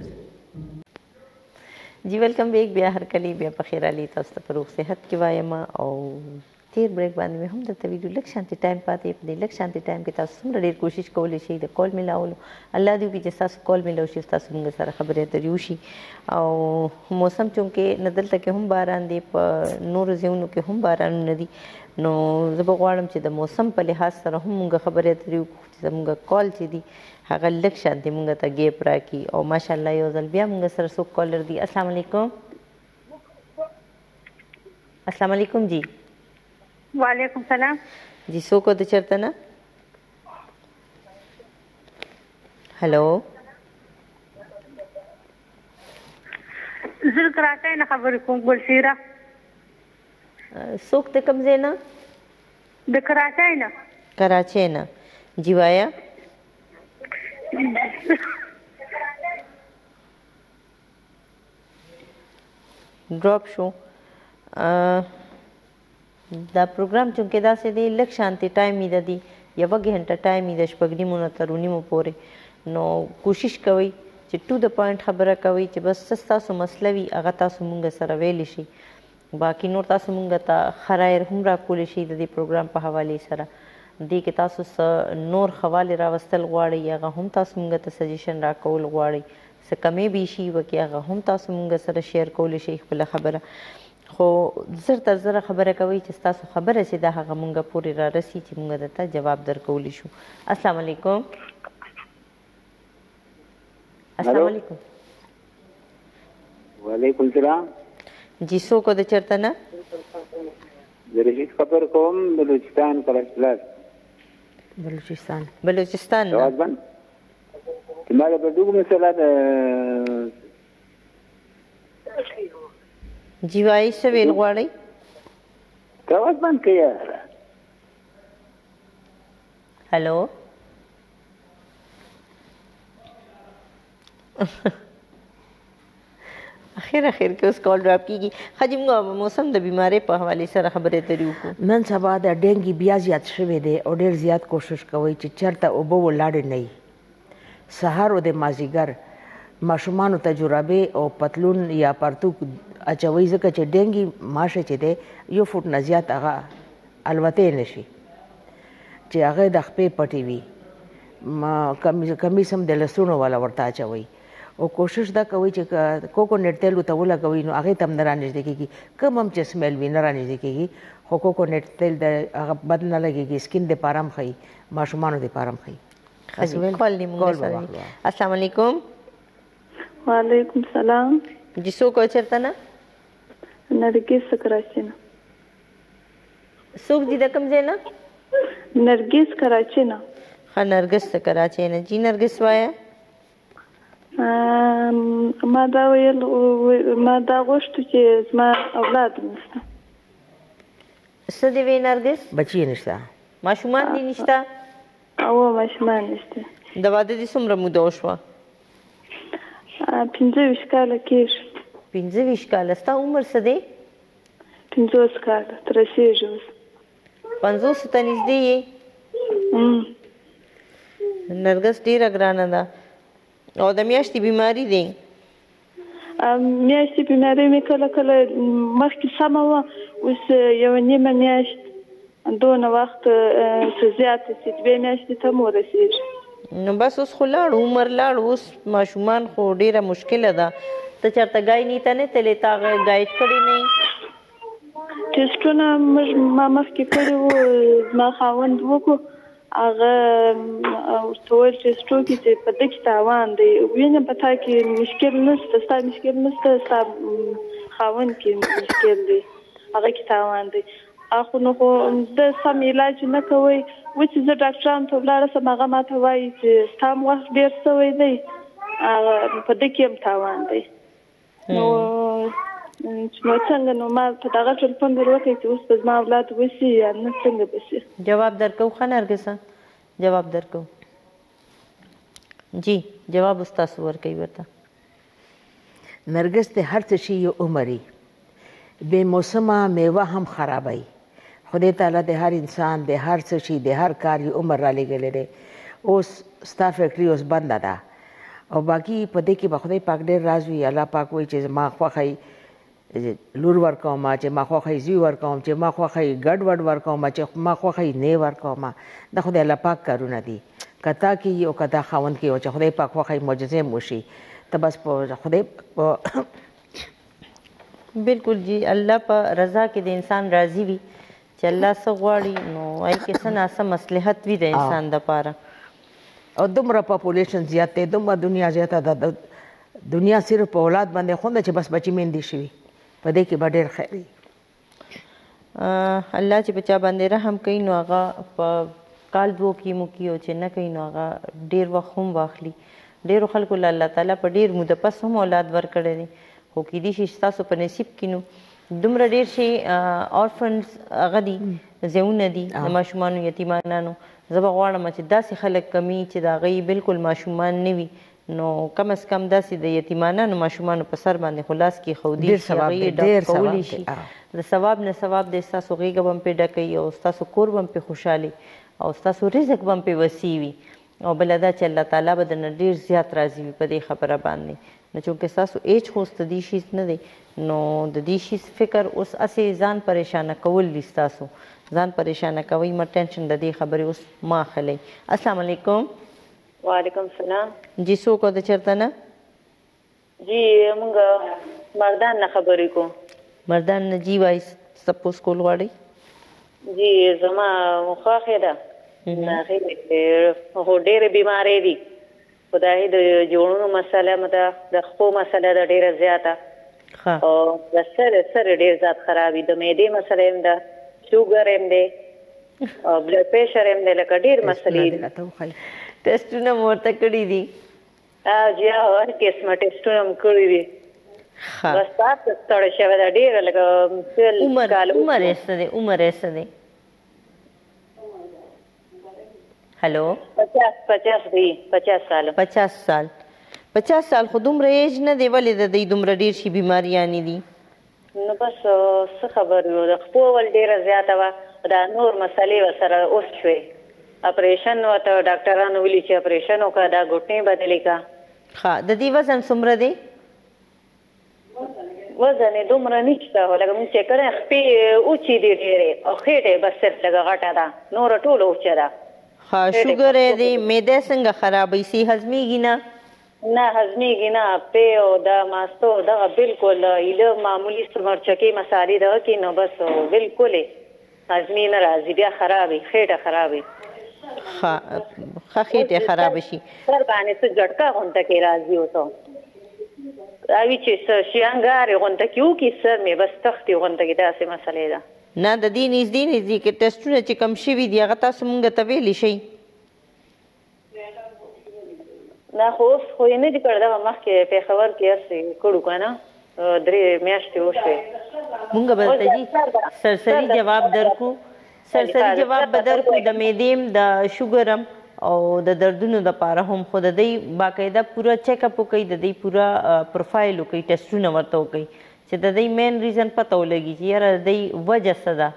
راځو جی ویلکم بیک بیا هر کلی بیا په خیر علي تاسو ته په روغ صحت کې وایم او تیر بریک باندې مې هم درته ویډیو لږ شانتې ټایم پاتې په دې لږ شانتې ټایم کې تاسو څومره ډېر کوشش کولی شئ د کال میلاولو الله دې وکړي چې ستاسو کال میلاو شي ستاسو موږ سره خبرې اترې وشي او موسم چونکې نه دلته کې هم باران دی په نورو ځایونو کې هم بارانونه دي نو زه به غواړم چې د موسم په لحاظ سره هم موږ خبرې اترې وکړو چې زموږ کال چې دي هغه لږ شانتې موږ ته ګیپ راکړي او ماشاءالله یو ځل بیا موږ سره څوک کالر دي السلام علیکم السلام علیکم جی وعلیکم سلام جی څوک د چېرته نه هلو زه کراچۍ نه خبرې کوم ګلشیره څوک د کوم ځای نه د کراچۍ نه کراچۍ نه جی وایا ډراپ شو دا پروګرام چونکې داسې دی لږ شانتې ټایم یې د دی یوه ګنټه ټایم یې د شپږ نیمو نه تر نیمو پورې نو کوشش کوئ چې ټو د پوینټ خبره کوئ چې بس څه ستاسو مسله وي هغه تاسو مونږ سره ویلی شي باقي نور تاسو مونږ ته ښه رایې هم راکولی شئ د دې پروګرام په حوالې سره دې کې تاسو څه نور حوالې راوستل غواړئ هغه هم تاسو مونږ ته سجیشن راکول غواړئ څه کمې به شي وکړي هغه هم تاسو مونږ سره شیر کولی شئ خپله خبره خو زر تر زره خبره کوئ چې ستاسو خبره چې ده هغه مونږ پورې را رسي چې مونږ درته جواب درکولی شو السلام علیکم السلام علیکم وعلیکم السلام جی څوک د چېرته نه زه رشید خبر کوم بلوچستان کلچلاس بلوچستان بلوچستان نه جواز بند چې ما د بډوګو مسله د جی وایي څه ویل غواړئ جواز بند که یاره هلو اخر اخر کې اوس کال ډراپ کېږي ښه جي موږ موسم د بیمارۍ په حوالې سره خبرې اترې وکړو نن سبا د ډینګي بیا زیات شوی دی او ډېر زیات کوشش کوئ چې چېرته اوبه ولاړې نه وي سهار او د مازدیګر ماشومانو ته جرابې او پتلون یا پرتوک اچوي ځکه چې ډینګي ماشه چې دی یو فوټ نه زیات هغه الوتی نه شي چې هغه د خپې پټې وي کمیس هم د لسونو والا ورته اچوئ او کوشش دا کوئ چې کوکونټ تیل ورته ولګوئ نو هغې ته هم نه رانږدې کېږي کوم هم چې سمیل وي نه رانږدې کېږي خو کوکونټ تیل د هغه بد نه لګېږي سکین دپاره هم ښایي ماشومانو دپاره هم ښایي السلام علیکم وعلیکم سلام جی څوک و چېرته نه نرګس کراچۍ نه څوک دي د کوم ځای نه؟ نرګس کراچۍ نه. ښه نرګس د کراچۍ نه. جي نرګس وایه. ما دا ویل ما دا غوښتو چې زما اولاد نشته. څه دې وی نرګس؟ بچي نشته. ماشومان دې نشته؟ او ماشومان نشته. د واده دې څومره موده وشوه؟ پنځه ویشت کاله کېږي. پنځه ویشت کاله. ستا عمر څه دی؟ پنځوس کاله تر رسېږي اوس. پنځوسو ته نږدې یې؟ نرګس ډېره ګرانه ده. او د میاشتې بیماري دی؟ میاشتې بیماري مې کله کله مخکې سمه وه، اوس یوه نیمه میاشت دونه وخت څه زیاته شي دوې میاشتې ته م ورسېږي. نو بس اوس خو لاړ عمر لاړ، اوس ماشومان خو ډېره مشکله ده. ته چېرته ګایني ته نه تلې؟ تا هغه ګایډ کړی نه یې؟ ټسټونه ما مخکې کړي وو، زما خاوند وکړو، هغه ورته وویل چې سټوک چې په ده کې تاوان دی، وینه په تا کې مشکل نشته، ستا مشکل نشته، ستا خاوند کې مشکل دی، هغه کې تاوان دی. خو نو خو ده سم علاج نه کوئ. و چې زه ډاکټرانو ته ولاړه سم، هغه ماته وایي چې ستا هم وخت ډېر شوی دی، په ده کې هم تاوان دی. نو نو څنګه نو ما په دغه ټلیفون در وکړی چې اوس به زما اولاد وشي یا نه څنګه به شي؟ جواب درکو ښه نرګسه، جواب درکو. جی جواب اوس تاسو ورکوي ورته. نرګس د هر څه شي یو عمر وي، بې موسمه میوه هم خرابوي. خدای تعالی د هر انسان د هر څه شي د هر کار یو عمر را لېږلی دی. اوس ستا فیکټري اوس بنده ده او باقي په دې کې به خدای پاک ډېر راز وي. الله پاک وایي چې زما خوښه لور ورکوم، چې ما خوښه زوی ورکوم، چې ما خوښه ګډ وډ ورکوم، چې ما خوښه نه ورکوم. دا خدای الله پاک کارونه دي. که تا کې او که تا خاوند کې او چې خدای پاک خوښه معجزې هم وشي، ته بس په خدای په بالکل جی الله په رضا کې د انسان راضي وي چې الله څه غواړي نو هغې کې څه ناڅه مصلحت وي د انسان دپاره. او دومره پاپولیشن زیات دی، دومره دنیا زیاته ده، دنیا صرف په اولاد باندې خونده چې بس بچي میندې شوي، په دې کې به ډېر خیر وي. الله چې په چا باندې رحم کوي نو هغه په کال دوو کې مو کوي، او چې نه کوي نو هغه ډېر وخت هم واخلي. ډېرو خلکو له الله تعالی په ډېر موده پس هم اولاد ورکړی دی، خو کیدای شي ستاسو په نصیب کې نو دومره ډېر شي اورفنز هغه دي، ځایونه دي د ماشومانو یتیمانانو. زه به غواړم چې داسې خلک کمي چې د هغوی بالکل ماشومان نه وي، نو کم از کم داسې د یتیمانانو ماشومانو په سر باندې خو لاس کېښودي شي، هغوی یې ډک کولی شي. د ثواب نه ثواب دی، ستاسو غېږه به هم پرې ډکوي او ستاسو کور به هم پرې خوشحالي او ستاسو رزق به هم پرې وسیع وي. او بله دا چې الله تعالی به درنه ډېر زیات راضي وي په دې خبره باندې. نو چونکې ستاسو ایج خو اوس د دې شي نه دی، نو د دې شي فکر اوس هسې ځان پریشانه کول وي ستاسو، ځان پریشانه کوئ، مه ټینشن د دې خبرې اوس مه اخلئ. السلام علیکم. وعلیکم السلام. جی څوک او د چېرته نه؟ جی موږ مردان نه خبرې کوو. مردان نه. جی وایي سپوز کول غواړئ؟ جی زما خوښې ده، هغې خو ډېرې بیمارۍ دي، خو د هغې د جوړونو مسله م ده، د خپو مسله ده ډېره زیاته، او د سر سر ډېر زیات خراب وي، د معدې مسله هم ده، شوګر هم دی او بلډ پریشر هم دی، لکه ډېر مسلې دي. ټسټونه مو ورته کړي دي؟ جی هر قسمه ټسټونه م کړي دي، بس تاسو ستړی شوی ده ډېره، لکه عمر عمر یې څه دی؟ عمر یې څه دی؟ هلو. پچاس پچاس دی، پچاس سال. پچاس سال. پچاس سال خو دومره ایج نه دی، ولې د دوی دومره ډېر شي بیماریانې دي؟ نو بس څه خبر وو، د خپو ول ډېره زیاته وه، دا نور مسلې ورسره اوس شوې. اپریشن ورته ډاکټرانو ویلي چې اپریشن وکړه، دا ګوتنې بدلې کړه. ښه. د دې وزن څومره دی؟ وزن یې دومره نشته، لکه مونږ چې کړی خپې اوچې دي ډېرې، او خېټه یې بس صرف لږه غټه ده، نوره ټوله اوچه ده. ها شوګر یې دی، معده څنګه خرابوي؟ سی هضمېږي نه؟ نه هضمېږي نه، پې او دا ماستو دغه بالکل ایله معمولي مرچکې مسالې دغه کې نو بس بالکل یې هضمي نه راځي، بیا خرابوي، خېټه خرابوي. ښه ښه خېټه خرابه شي. سر باندې څه جټکه غونته کې راځي اوس اوي چې څه شیانګارې غونته کې وکړي، سر مې بس تختې غونته کې، داسې مسلې ده. نه د دې نږدې نږدې کې ټسټونه چې کم شوي دي هغه تاسو مونږ ته ویلی شئ؟ نه خو اوس خو یې نه دي کړی دغه مخکې پېښور کې هسې کړو که نه درې میاشتې وشوې مونږ به ورته جي سرسري جواب درکو سرسري جواب به درکو د معدې د شوګر هم او د دردونو دپاره هم خو د دوی باقاعده پوره چیک اپ وکوئ د دوی پوره پروفایل وکوئ ټسټونه ورته وکوئ چې د دوی مین ریزن پته ولګي چې یاره د دوی وجه څه ده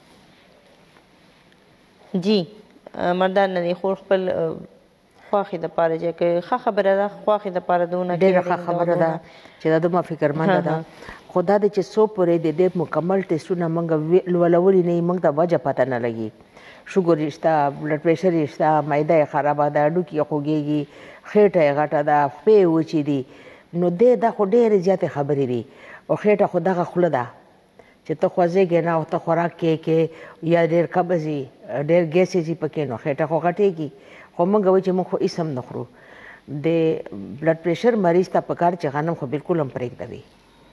جی مردان نه دی خو خپل خواښې دپاره چې که ښه خبره ده خواښې دپاره دونه ډېره ښه خبره ده چې دا دومره فکرمنده ده خو دا دی چې څو پورې د دې مکمل ټسټونه موږ لولولي نه وي موږ ته وجه پته نه لګي شوګر یې شته بلډ پریشر یې شته معده یې خرابه ده هډوکي یې خوږېږي خېټه یې غټه ده خپې یې وچې دي نو دې دا خو ډېرې زیاتې خبرې دي او خېټه خو دغه خوله ده چې ته خوځېږې نه او ته خوراک کې کې یا ډېر قبض وي ډېر ګیسز وي پکې نو خېټه خو غټېږي خو موږ وایو چې موږ خو هېڅ هم نه خورو د بلډ پریشر مریض ته پکار چې غنم خو بالکل هم پرېږدوي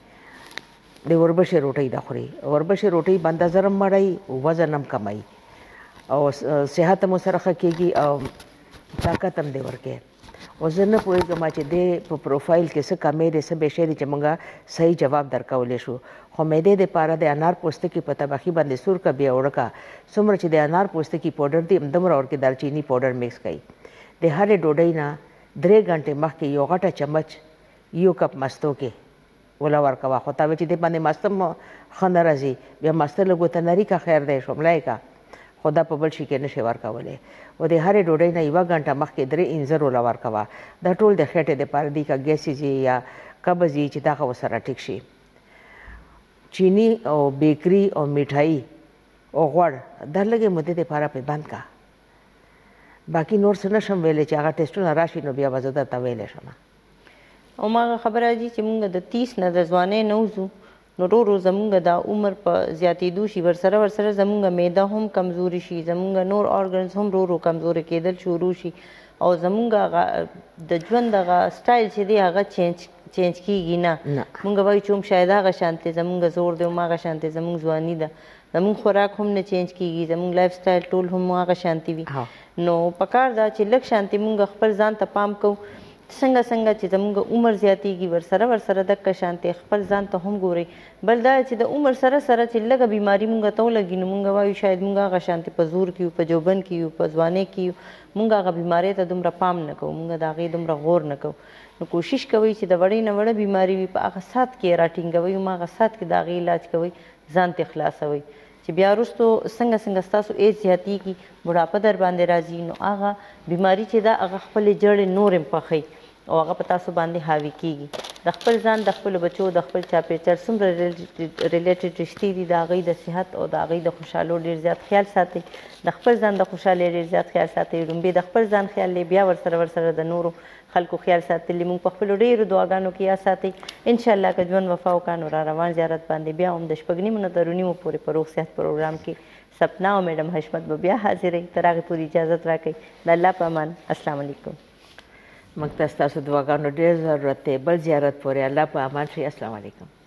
د وربشې روټۍ ده خوري وربشې روټۍ بنده زرم مړوي وزن هم کموي او صحت هم ورسره ښه کېږي او طاقت هم دی ورکوي او زه نه پوهېږم چې دې په پروفایل کې څه کمی دی څه بې شی دی چې موږ صحیح جواب درکولی شو خو معدې دپاره د انار پوستکي په طبخي باندې سور که بیا وړه که څومره چې د انار پوستکي پاوډر دي همدومره ورکې دارچیني پاوډر مکس کوي د هرې ډوډۍ نه درې غنټې مخکې یو غټه چمچ یو کپ مستو کې وله ورکوه خو تا وایي چې دې باندې مست هم ښه نه راځي بیا مسته لږ ورته نري که خیر دی شمله یې که خو دا په بل شي کې نشي ورکولی او د هرې ډوډۍ نه یوه غنټه مخکې درې انځر وله ورکوه دا ټول د خېټې دپاره دي که ګیسز یا قبض یي چې دغه ورسره ټیک شي چینی او بیکري او میټایي او غوړ دا لږې مودې دپاره پرې بند که باقي نور څه نشم ویلی چې هغه ټسټونه راشي نو بیا به زه درته ویلی شم او ما خبره راځي چې مونږ د تیس نه د ځوانۍ نه وځو نو ورو ورو زمونږ دا عمر په زیاتېدو شي ورسره ورسره زمونږ معده هم کمزوري شي زمونږ نور ارګنز هم ورو ورو کمزوري کېدل شروع شي او زمونږ هغه د ژوند هغه سټایل چې دی هغه چینج چینج کېږي نه مونږ وایو چې هم شاید هغه شانتې زمونږ زور دی هم هغه شانتې زمونږ ځواني ده زمونږ خوراک هم نه چینج کېږي زمونږ لایف سټایل ټول هم هغه شانتې وي نو پکار ده چې لږ شانتې مونږ خپل ځان ته پام کوو څنګه څنګه چې زموږ عمر زیاتېږي ورسره ورسره دقه شانتې خپل ځان ته هم ګورئ بل دا چې د عمر سره سره چې لږه بیماري مونږ ته ولګي نو مونږ وایو شاید مونږ هغه شانتې په زور کې یو په جوبن کې یو په ځوانۍ کې یو مونږ هغه بیمارۍ ته دومره پام نه کوو مونږ د هغې دومره غور نه کوو نو کوشش کوئ چې د وړې نه وړه بیماري وي په هغه سات کې یې راټینګوئ هم هغه سات کې د هغې علاج کوئ ځان ترې خلاصوئ چې بیا وروستو څنګه څنګه ستاسو ایج زیاتېږي بوډاپه در باندې راځي نو هغه بیماري چې ده هغه خپلې جړې نور هم پخوي او هغه په تاسو باندې حاوي کېږي د خپل ځان د خپلو بچو د خپل چاپېریال څومره ریلیټډ رشتې دي د هغوی د صحت او د هغوی د خوشحالو ډېر زیات خیال ساتئ د خپل ځان د خوشحالۍ ډېر زیات خیال ساتئ لومبې د خپل ځان خیال دی بیا ورسره ورسره د نورو خلکو خیال ساتلی موږ په خپلو ډېرو دعاګانو کې یاد ساتئ انشاءالله که ژوند وفا وکړه نو را روان زیارت باندې بیا هم د شپږ نیمو نه تر نیمو پورې په روغ صحت پروګرام کې سپنا او میډم حشمت به بیا حاضروي تر هغې پورې اجازت راکوئ د الله په امان السلام علیکم موږ ته ستاسو دعاګانو ډېر ضرورت دی بل زیارت پورې الله په امان شي السلام علیکم